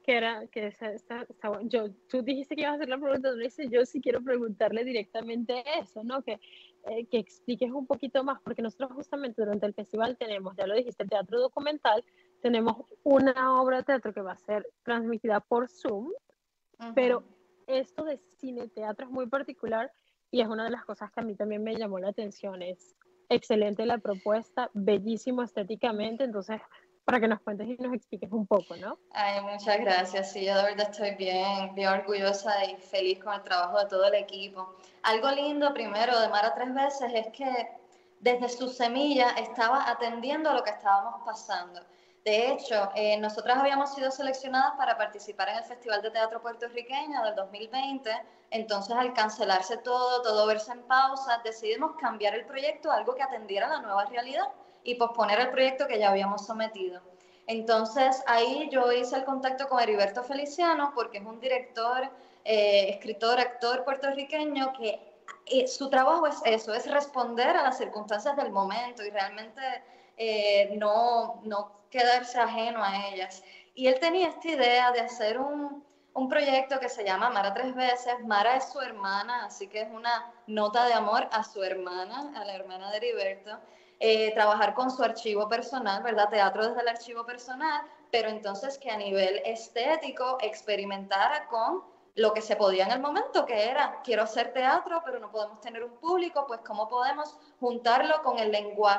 Tú dijiste que ibas a hacer la pregunta, yo sí quiero preguntarle directamente eso, ¿no? Que expliques un poquito más, porque nosotros justamente durante el festival tenemos, ya lo dijiste, el teatro documental, tenemos una obra de teatro que va a ser transmitida por Zoom, pero esto de cine teatro es muy particular y es una de las cosas que a mí también me llamó la atención. Es excelente la propuesta, bellísimo estéticamente, entonces para que nos cuentes y nos expliques un poco, ¿no? Ay, muchas gracias. Sí, yo de verdad estoy bien orgullosa y feliz con el trabajo de todo el equipo. Algo lindo, primero, de Mara 3 veces, es que desde su semilla estaba atendiendo a lo que estábamos pasando. De hecho, nosotras habíamos sido seleccionadas para participar en el Festival de Teatro Puertorriqueño del 2020, entonces al cancelarse todo verse en pausa, decidimos cambiar el proyecto a algo que atendiera a la nueva realidad y posponer el proyecto que ya habíamos sometido. Entonces ahí yo hice el contacto con Heriberto Feliciano, porque es un director, escritor, actor puertorriqueño que su trabajo es eso, es responder a las circunstancias del momento y realmente no quedarse ajeno a ellas. Y él tenía esta idea de hacer un proyecto que se llama Mara 3 veces. Mara es su hermana, así que es una nota de amor a su hermana, a la hermana de Heriberto. Trabajar con su archivo personal, ¿verdad? Teatro desde el archivo personal, pero entonces que a nivel estético experimentara con lo que se podía en el momento, que era, quiero hacer teatro, pero no podemos tener un público, pues ¿cómo podemos juntarlo con el lenguaje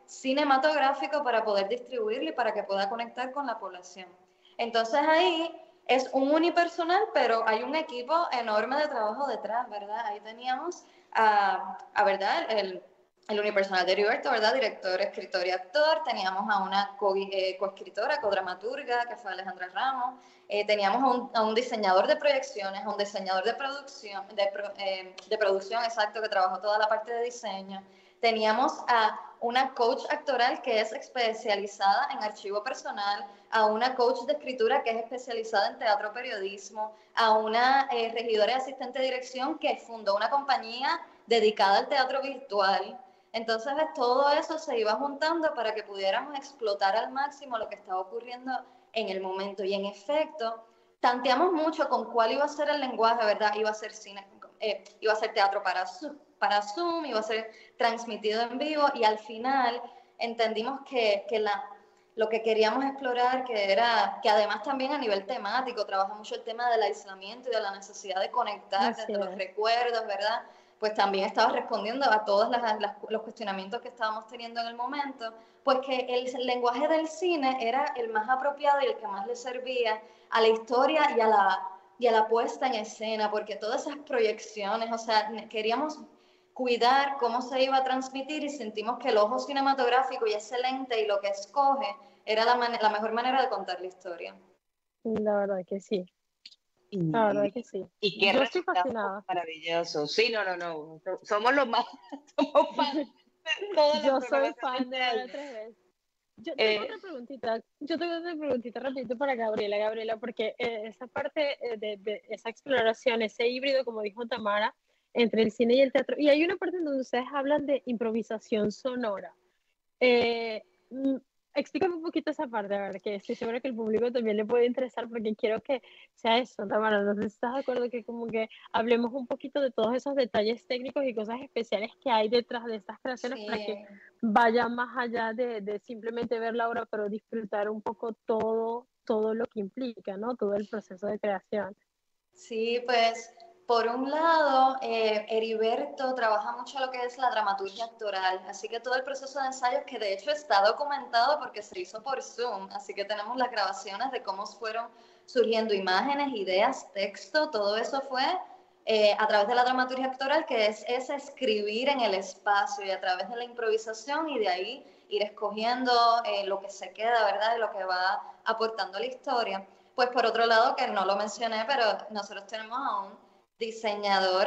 cinematográfico para poder distribuirlo y para que pueda conectar con la población. Entonces ahí es un unipersonal, pero hay un equipo enorme de trabajo detrás, ¿verdad? Ahí teníamos ¿verdad? El unipersonal de Heriberto, ¿verdad? Director, escritor y actor. Teníamos a una coescritora, codramaturga, que fue Alejandra Ramos. Teníamos a un diseñador de proyecciones, a un diseñador de producción, exacto, que trabajó toda la parte de diseño. Teníamos a una coach actoral que es especializada en archivo personal, a una coach de escritura que es especializada en teatro periodismo, a una regidora y asistente de dirección que fundó una compañía dedicada al teatro virtual. Entonces todo eso se iba juntando para que pudiéramos explotar al máximo lo que estaba ocurriendo en el momento. Y en efecto, tanteamos mucho con cuál iba a ser el lenguaje, ¿verdad? Iba a ser cine, iba a ser teatro para Zoom, iba a ser transmitido en vivo, y al final entendimos que lo que queríamos explorar, que además también a nivel temático trabaja mucho el tema del aislamiento y de la necesidad de conectar desde los recuerdos, ¿verdad? Pues también estaba respondiendo a todos los cuestionamientos que estábamos teniendo en el momento, pues que el lenguaje del cine era el más apropiado y el que más le servía a la historia y a la puesta en escena, porque todas esas proyecciones, o sea, queríamos cuidar cómo se iba a transmitir y sentimos que el ojo cinematográfico y ese lente y lo que escoge era la mejor manera de contar la historia. La verdad que sí. La verdad que sí. Y qué Yo estoy resultado fascinada. maravilloso. Sí, no. Somos los más. Somos fans de toda la Yo soy programación fan de este Ahora año. 3 veces. Yo tengo otra preguntita rapidito para Gabriela, porque esa parte de esa exploración, ese híbrido, como dijo Tamara, entre el cine y el teatro, y hay una parte en donde ustedes hablan de improvisación sonora. Explícame un poquito esa parte, a ver, que estoy segura que el público también le puede interesar, porque quiero que sea eso, Tamara. No sé si estás de acuerdo que como que hablemos un poquito de todos esos detalles técnicos y cosas especiales que hay detrás de estas creaciones, para que vaya más allá de simplemente ver la obra, pero disfrutar un poco todo lo que implica, ¿no? Todo el proceso de creación. Sí, pues por un lado, Heriberto trabaja mucho lo que es la dramaturgia actoral, así que todo el proceso de ensayos, que de hecho está documentado porque se hizo por Zoom, así que tenemos las grabaciones de cómo fueron surgiendo imágenes, ideas, texto, todo eso fue a través de la dramaturgia actoral, que es escribir en el espacio y a través de la improvisación, y de ahí ir escogiendo lo que se queda, ¿verdad?, de lo que va aportando a la historia. Pues por otro lado, que no lo mencioné, pero nosotros tenemos a un diseñador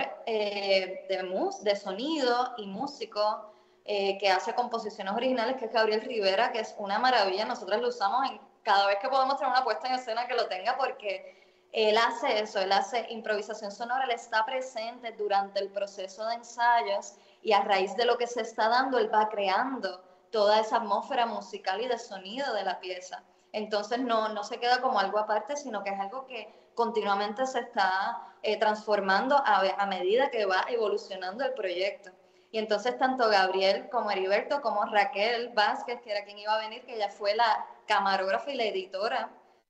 de sonido y músico que hace composiciones originales, que es Gabriel Rivera, que es una maravilla. Nosotros lo usamos cada vez que podemos tener una puesta en escena que lo tenga, porque él hace eso, él hace improvisación sonora, él está presente durante el proceso de ensayos, y a raíz de lo que se está dando, él va creando toda esa atmósfera musical y de sonido de la pieza. Entonces no se queda como algo aparte, sino que es algo que continuamente se está transformando a medida que va evolucionando el proyecto. Y entonces tanto Gabriel como Heriberto como Raquel Vázquez, que era quien iba a venir, que ella fue la camarógrafa y la editora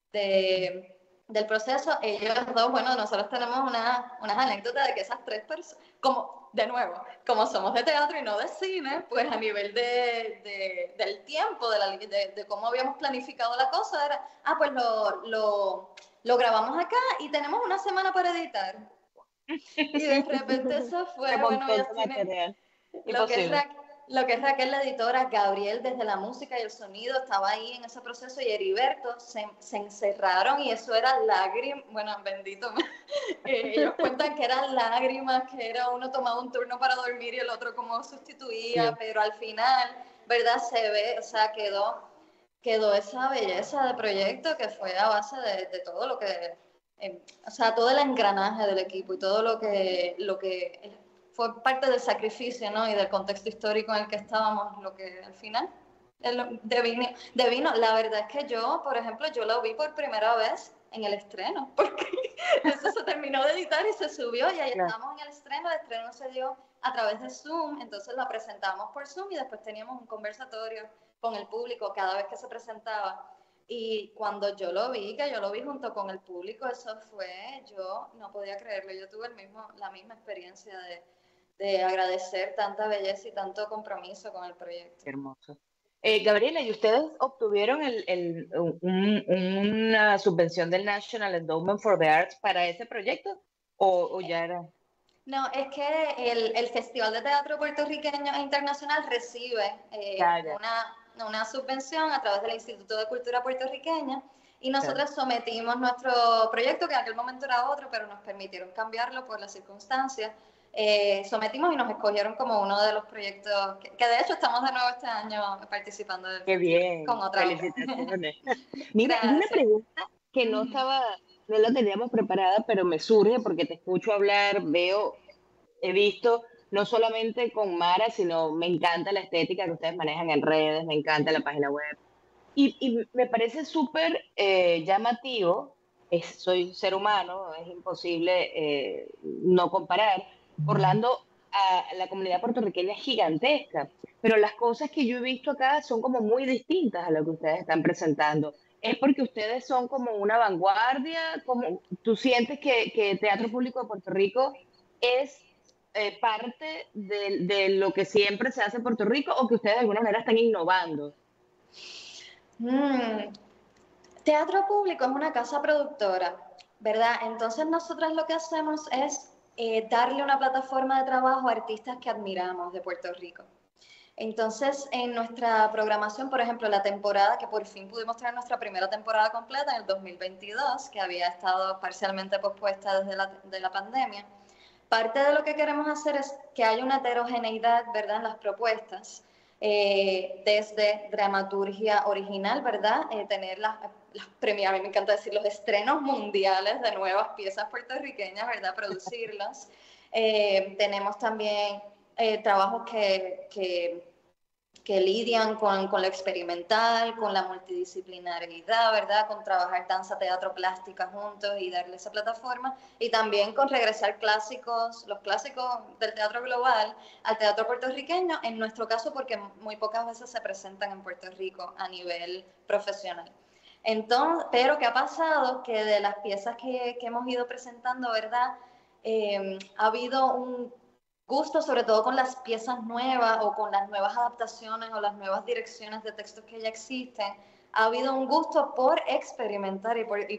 del proceso, ellos dos, bueno, nosotros tenemos unas anécdotas de que esas tres personas, como somos de teatro y no de cine, pues a nivel del tiempo, de cómo habíamos planificado la cosa, era, pues lo grabamos acá y tenemos una semana para editar. Y de repente eso fue, bueno, ya tiene lo que es Raquel, la editora, Gabriel desde la música y el sonido estaba ahí en ese proceso, y Heriberto se encerraron, y eso era lágrimas, bueno, bendito, ellos cuentan que eran lágrimas, que era uno tomaba un turno para dormir y el otro como sustituía, sí. Pero al final, ¿verdad? Se ve, o sea, quedó esa belleza de proyecto que fue a base de todo lo que, o sea, todo el engranaje del equipo y todo lo que fue parte del sacrificio, ¿no? Y del contexto histórico en el que estábamos, lo que al final devino. La verdad es que yo, por ejemplo, yo lo vi por primera vez en el estreno, porque eso se terminó de editar y se subió, y ahí estábamos en el estreno se dio a través de Zoom, entonces la presentamos por Zoom y después teníamos un conversatorio con el público cada vez que se presentaba. Y cuando yo lo vi junto con el público, eso fue, yo no podía creerlo, yo tuve la misma experiencia de agradecer tanta belleza y tanto compromiso con el proyecto. Hermoso. Gabriela, ¿y ustedes obtuvieron una subvención del National Endowment for the Arts para ese proyecto? ¿O ya era? No, es que el Festival de Teatro Puertorriqueño e Internacional recibe una subvención a través del Instituto de Cultura Puertorriqueña y nosotros sometimos nuestro proyecto, que en aquel momento era otro, pero nos permitieron cambiarlo por las circunstancias. Sometimos y nos escogieron como uno de los proyectos que de hecho estamos de nuevo este año participando ¡Qué bien! con otra Felicitaciones. Mira, es una pregunta que no la teníamos preparada, pero me surge porque te escucho hablar, he visto, no solamente con Mara, sino me encanta la estética que ustedes manejan en redes, me encanta la página web. Y me parece súper llamativo, soy ser humano, es imposible no comparar. Orlando, la comunidad puertorriqueña es gigantesca, pero las cosas que yo he visto acá son como muy distintas a lo que ustedes están presentando. ¿Es porque ustedes son como una vanguardia? ¿Tú sientes que Teatro Público de Puerto Rico es parte de lo que siempre se hace en Puerto Rico o que ustedes de alguna manera están innovando? Teatro Público es una casa productora, ¿verdad? Entonces nosotros lo que hacemos es darle una plataforma de trabajo a artistas que admiramos de Puerto Rico. Entonces, en nuestra programación, por ejemplo, la temporada, que por fin pudimos tener nuestra primera temporada completa en el 2022, que había estado parcialmente pospuesta desde la pandemia, parte de lo que queremos hacer es que haya una heterogeneidad, ¿verdad?, en las propuestas, desde dramaturgia original, ¿verdad?, tener las premios, a mí me encanta decir los estrenos mundiales de nuevas piezas puertorriqueñas, ¿verdad?, producirlas. Tenemos también trabajos que lidian con lo experimental, con la multidisciplinariedad, ¿verdad?, con trabajar danza, teatro, plástica juntos y darle esa plataforma, y también con regresar los clásicos del teatro global al teatro puertorriqueño, en nuestro caso porque muy pocas veces se presentan en Puerto Rico a nivel profesional. Entonces, pero ¿qué ha pasado? Que de las piezas que hemos ido presentando, ¿verdad?, ha habido un gusto, sobre todo con las piezas nuevas o con las nuevas adaptaciones o las nuevas direcciones de textos que ya existen. Ha habido un gusto por experimentar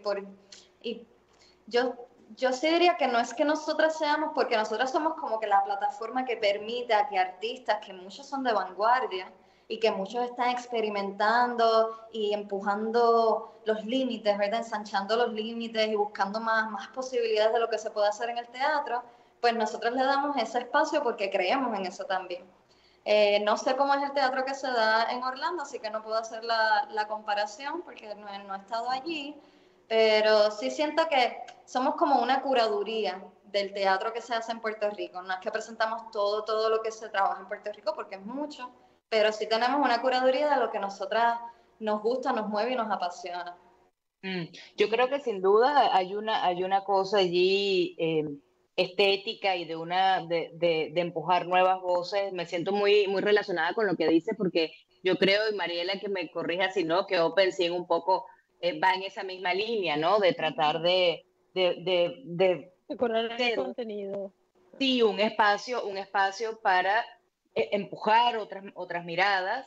y yo sí diría que no es que nosotras seamos, porque nosotras somos como que la plataforma que permite a que artistas, que muchos son de vanguardia, y que muchos están experimentando y empujando los límites, ¿verdad?, ensanchando los límites y buscando más posibilidades de lo que se puede hacer en el teatro, pues nosotros le damos ese espacio porque creemos en eso también. No sé cómo es el teatro que se da en Orlando, así que no puedo hacer la comparación porque no he estado allí, pero sí siento que somos como una curaduría del teatro que se hace en Puerto Rico. No es que presentamos todo lo que se trabaja en Puerto Rico, porque es mucho, pero sí tenemos una curaduría de lo que nosotras nos gusta, nos mueve y nos apasiona. Yo creo que sin duda hay una cosa allí estética y de empujar nuevas voces. Me siento muy relacionada con lo que dice, porque yo creo, y Mariela que me corrija si no, que OpenSea un poco va en esa misma línea, ¿no? De tratar de mejorar el contenido. Sí, un espacio para empujar otras miradas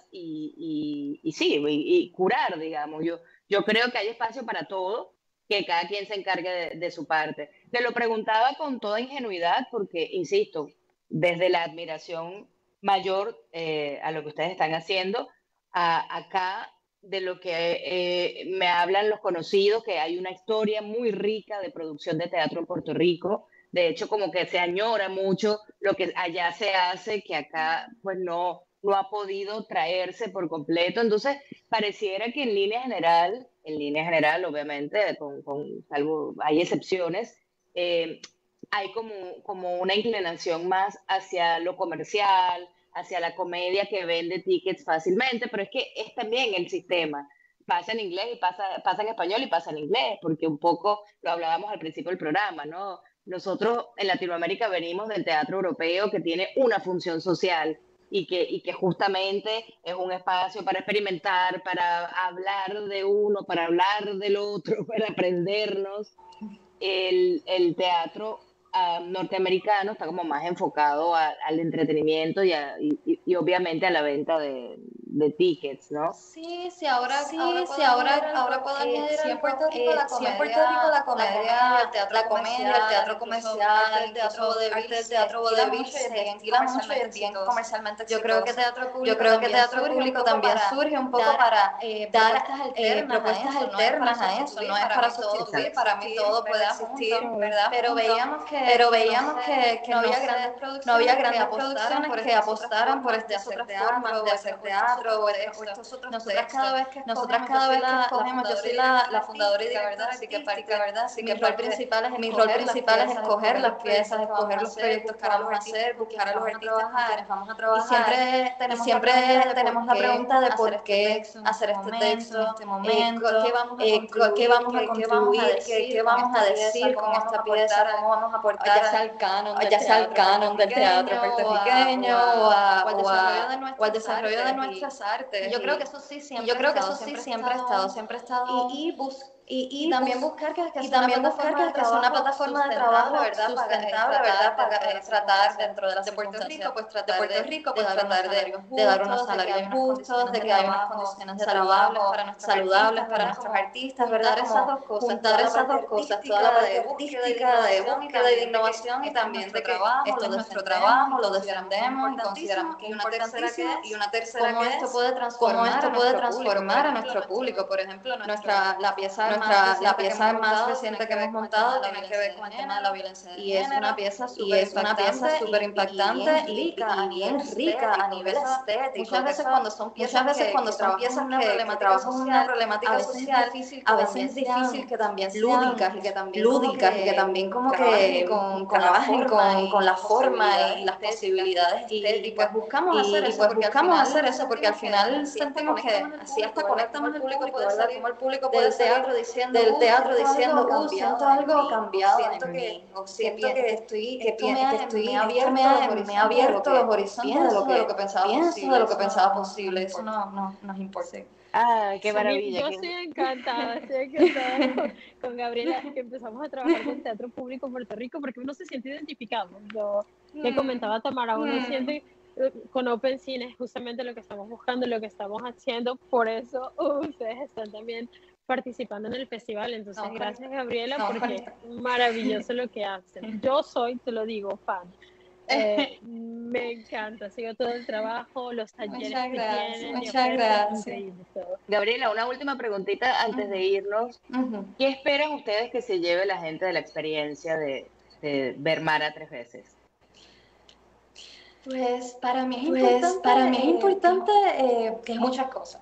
y curar, digamos. Yo creo que hay espacio para todo, que cada quien se encargue de su parte. Te lo preguntaba con toda ingenuidad porque, insisto, desde la admiración mayor a lo que ustedes están haciendo, acá de lo que me hablan los conocidos, que hay una historia muy rica de producción de teatro en Puerto Rico. De hecho, como que se añora mucho lo que allá se hace, que acá pues no ha podido traerse por completo. Entonces, pareciera que en línea general, obviamente, salvo hay excepciones, hay como una inclinación más hacia lo comercial, hacia la comedia que vende tickets fácilmente, pero es que es también el sistema. Pasa en inglés y pasa en español y pasa en inglés, porque un poco lo hablábamos al principio del programa, ¿no? Nosotros en Latinoamérica venimos del teatro europeo que tiene una función social y que justamente es un espacio para experimentar, para hablar de uno, para hablar del otro, para aprendernos. El teatro norteamericano está como más enfocado al entretenimiento y obviamente a la venta de de tickets, ¿no? Sí, ahora puedo añadir en Puerto Rico la comedia, el teatro comercial, el teatro vodevil se ventila mucho y es bien comercialmente exitoso. Yo creo que teatro público también surge un poco para dar propuestas alternas a eso, no es para sustituir, para mí todo puede existir, ¿verdad? Pero veíamos que no había grandes producciones que apostaran por hacer teatro, de hacer teatro, nosotras cada vez que escogemos, yo soy la fundadora y directora, así que mi rol principal es escoger las piezas, escoger los proyectos que vamos a hacer, buscar a los artistas con quienes vamos a trabajar, y siempre tenemos la pregunta de por qué hacer este texto en este momento, qué vamos a contribuir, qué vamos a decir con esta pieza, cómo vamos a aportar, ya sea al canon del teatro puertorriqueño o al desarrollo de nuestras artes. Yo creo que eso sí siempre ha estado. Y también buscar que sea una plataforma de trabajo, ¿verdad? Sustentable, ¿verdad? Para tratar dentro de las circunstancias de Puerto Rico, pues tratar de dar unos salarios justos, de que haya unas condiciones de trabajo saludables para nuestros artistas, ¿verdad? Juntar esas dos cosas, toda la parte artística, de búsqueda y de innovación, y también de que esto es nuestro trabajo, lo defendemos y consideramos que hay una tercera que esto puede transformar a nuestro público. Por ejemplo, la pieza más reciente que hemos montado tiene que ver con el tema de la violencia de género, y es una pieza súper impactante y bien rica a nivel estético. Muchas veces cuando son piezas que trabajan una problemática social, a veces es difícil que también sean lúdicas y que también como que trabajen con la forma y las posibilidades, y pues buscamos hacer eso porque al final sentimos que así hasta conectamos el público, ¿verdad? Como el público puede ser del teatro diciendo, siento algo cambiado en mí, o siento que me ha abierto los horizontes de lo que pensaba posible. Eso nos importa. Ah, qué maravilla. Yo estoy encantada con Gabriela, que empezamos a trabajar con teatro público en Puerto Rico, porque uno se siente identificado. Yo le comentaba a Tamara, uno siente con Open Cine es justamente lo que estamos buscando, lo que estamos haciendo, por eso ustedes están también participando en el festival. Entonces gracias, Gabriela, porque es maravilloso lo que hacen. Yo soy, te lo digo, fan. Me encanta, sigo todo el trabajo, los talleres que tienen. Muchas gracias. Increíble todo. Gabriela, una última preguntita antes de irnos. ¿Qué esperan ustedes que se lleve la gente de la experiencia de ver Mara 3 veces? Pues para mí es importante que es muchas cosas.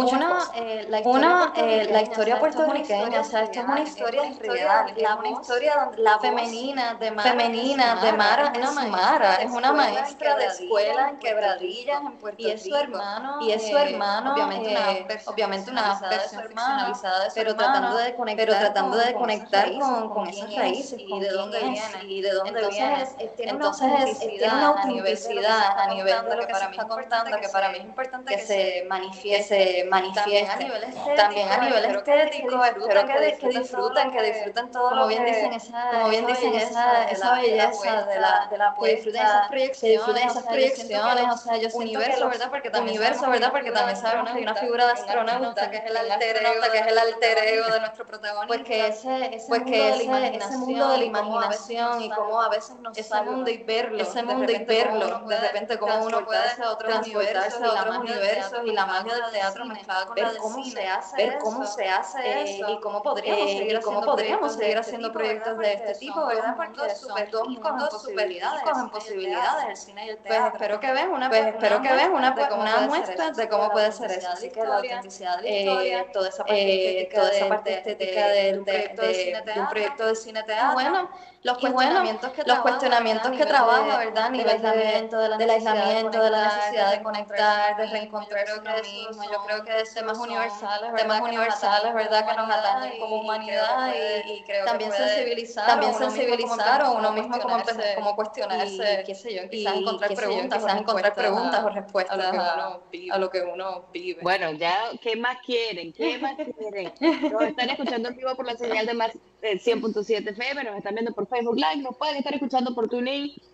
La historia puertorriqueña, o sea, esto es una historia real, es una historia femenina de Mara, es una maestra de escuela en Quebradillas, en Puerto Rico, y es su hermano, obviamente una versión ficcionalizada de su hermano, pero tratando de conectar con esas raíces, y de dónde viene. Entonces tiene una autenticidad a nivel de lo que se está contando, que para mí es importante que se manifieste. También a nivel estético, espero que disfruten todo, como bien dicen, esa belleza de la poesía, que disfruten esas proyecciones, o sea, yo siento ¿verdad? Porque también sabemos que hay una figura de astronauta que es el alter ego de nuestro protagonista, pues que ese mundo de la imaginación y cómo a veces nos ese mundo y verlo, de repente como uno puede transportarse a otros universos, y la magia del teatro mezclada con la del cine, ver cómo se hace eso, y cómo podríamos seguir haciendo proyectos de este tipo, ¿verdad? Porque son dos mundos súper ricos en posibilidades, el cine y el teatro. Pues espero que vean una muestra de cómo puede ser eso, así que la autenticidad de la historia, toda esa parte estética de un proyecto de cine-teatro. Bueno, los cuestionamientos que trabaja, ¿verdad? A nivel del aislamiento, de la necesidad de conectar, de reencontrarse uno mismo. Yo creo que temas universales, ¿verdad? Que nos atañen como humanidad, y creo también sensibilizar a uno mismo como cuestionarse, y qué sé yo, quizás encontrar preguntas o respuestas a lo que uno vive. Bueno, ya, ¿qué más quieren? Nos están escuchando en vivo por la señal de más 100.7 FM, nos están viendo por Facebook Live, nos pueden estar escuchando por TuneIn,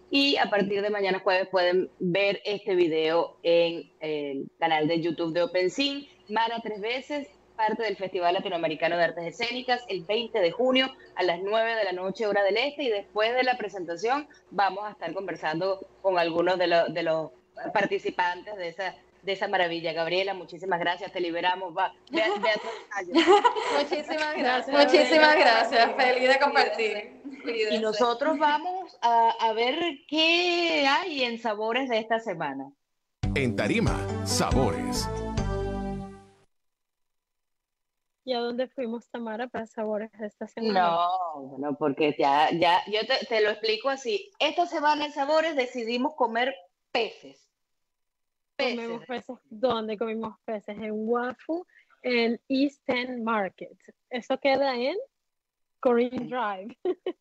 y a partir de mañana jueves pueden ver este video en el canal de YouTube de OpenScene. Mara Tres Veces, parte del Festival Latinoamericano de Artes Escénicas, el 20 de junio a las 9 de la noche, hora del este, y después de la presentación vamos a estar conversando con algunos de los participantes de esa maravilla. Gabriela, muchísimas gracias, te liberamos. Ve a Muchísimas gracias. Muchísimas gracias, feliz de compartir. Cuídense. Y nosotros vamos a ver qué hay en Sabores de esta semana. En Tarima, Sabores. ¿Y a dónde fuimos, Tamara, para Sabores de esta semana? No, porque ya yo te lo explico así. Esta semana en Sabores decidimos comer peces. Comimos peces. ¿Dónde comimos peces? En Wafu, en East End Market. Eso queda en Corinne Drive,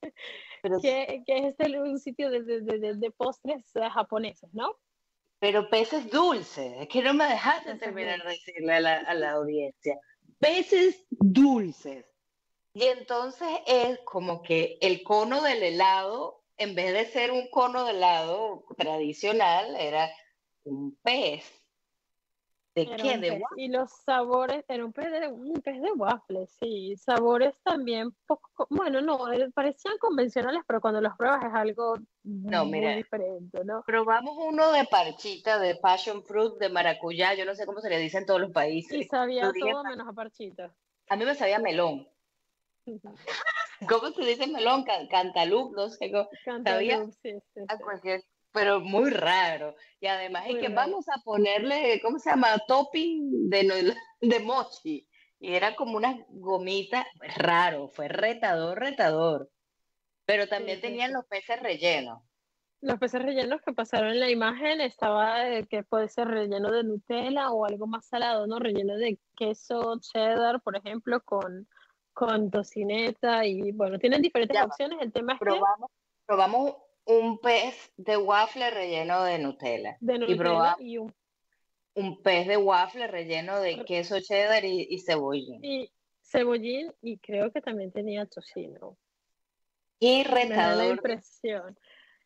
que es un sitio de postres japoneses, ¿no? Pero peces dulces. Es que no me dejaste terminar de decirle a la audiencia. Peces dulces. Y entonces es como que el cono del helado, en vez de ser un cono de helado tradicional, era un pez. ¿De qué? ¿De waffle? Y los sabores, era un pez de waffle, sí. Sabores también poco, bueno, no, parecían convencionales, pero cuando los pruebas es algo muy diferente, ¿no? Probamos uno de parchita, de passion fruit, de maracuyá, yo no sé cómo se le dice en todos los países. Y sabía todo menos a parchita. A mí me sabía melón. ¿Cómo se dice melón? Cantaloupe, no sé cómo. Cantaloupe, sí. A cualquier, pero muy raro. Y además es que vamos a ponerle, ¿cómo se llama? Topping de mochi. Y era como una gomita, raro, fue retador. Pero también tenían los peces rellenos. Los peces rellenos que pasaron en la imagen estaba que puede ser relleno de Nutella o algo más salado, ¿no? Relleno de queso cheddar, por ejemplo, con tocineta y bueno, tienen diferentes opciones. El tema es probamos un pez de waffle relleno de Nutella. Y probamos un pez de waffle relleno de queso cheddar y cebollín. Y cebollín, y creo que también tenía tocino. Y retador. Me da la impresión.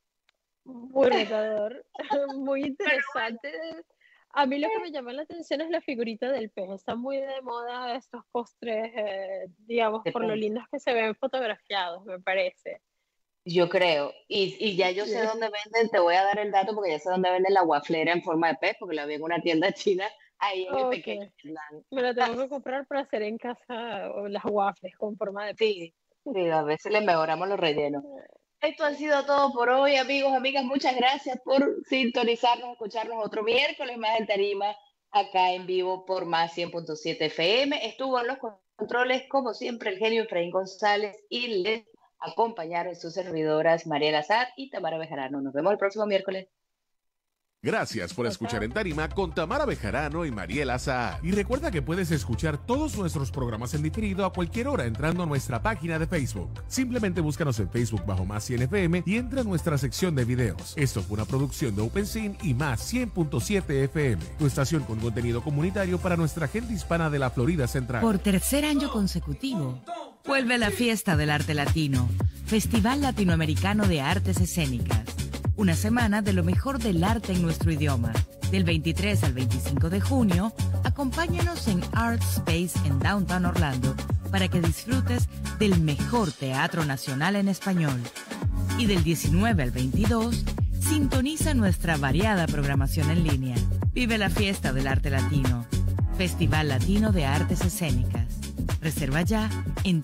Muy retador. Muy interesante. A mí lo que me llama la atención es la figurita del pez. Está muy de moda estos postres, digamos, por lo lindos que se ven fotografiados, me parece. Yo creo. Y ya yo sé dónde venden, te voy a dar el dato porque ya sé dónde venden la waflera en forma de pez, porque la vi en una tienda china ahí en el pequeño. Me la tengo que comprar para hacer en casa las waffles con forma de pez. Sí, a veces le mejoramos los rellenos. Esto ha sido todo por hoy, amigos, amigas. Muchas gracias por sintonizarnos, escucharnos otro miércoles más en Tarima, acá en vivo por Más 100.7 FM. Estuvo en los controles, como siempre, el genio Efraín González, y les acompañaron sus servidoras Mariela Saad y Tamara Bejarano. Nos vemos el próximo miércoles. Gracias por escuchar en Tarima con Tamara Bejarano y Mariela Saad. Y recuerda que puedes escuchar todos nuestros programas en diferido a cualquier hora entrando a nuestra página de Facebook. Simplemente búscanos en Facebook bajo Más 100 FM y entra a nuestra sección de videos. Esto fue una producción de OpenScene y Más 100.7 FM, tu estación con contenido comunitario para nuestra gente hispana de la Florida Central. Por tercer año consecutivo, vuelve la Fiesta del Arte Latino, Festival Latinoamericano de Artes Escénicas. Una semana de lo mejor del arte en nuestro idioma. Del 23 al 25 de junio, acompáñanos en Art Space en Downtown Orlando para que disfrutes del mejor teatro nacional en español. Y del 19 al 22, sintoniza nuestra variada programación en línea. Vive la Fiesta del Arte Latino, Festival Latino de Artes Escénicas. Reserva ya en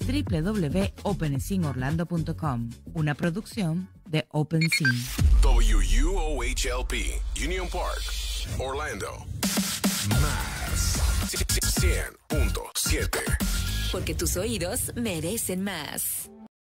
www.opensceneorlando.com, una producción de OpenScene. WUOHLP, Union Park, Orlando. Más 100.7. Porque tus oídos merecen más.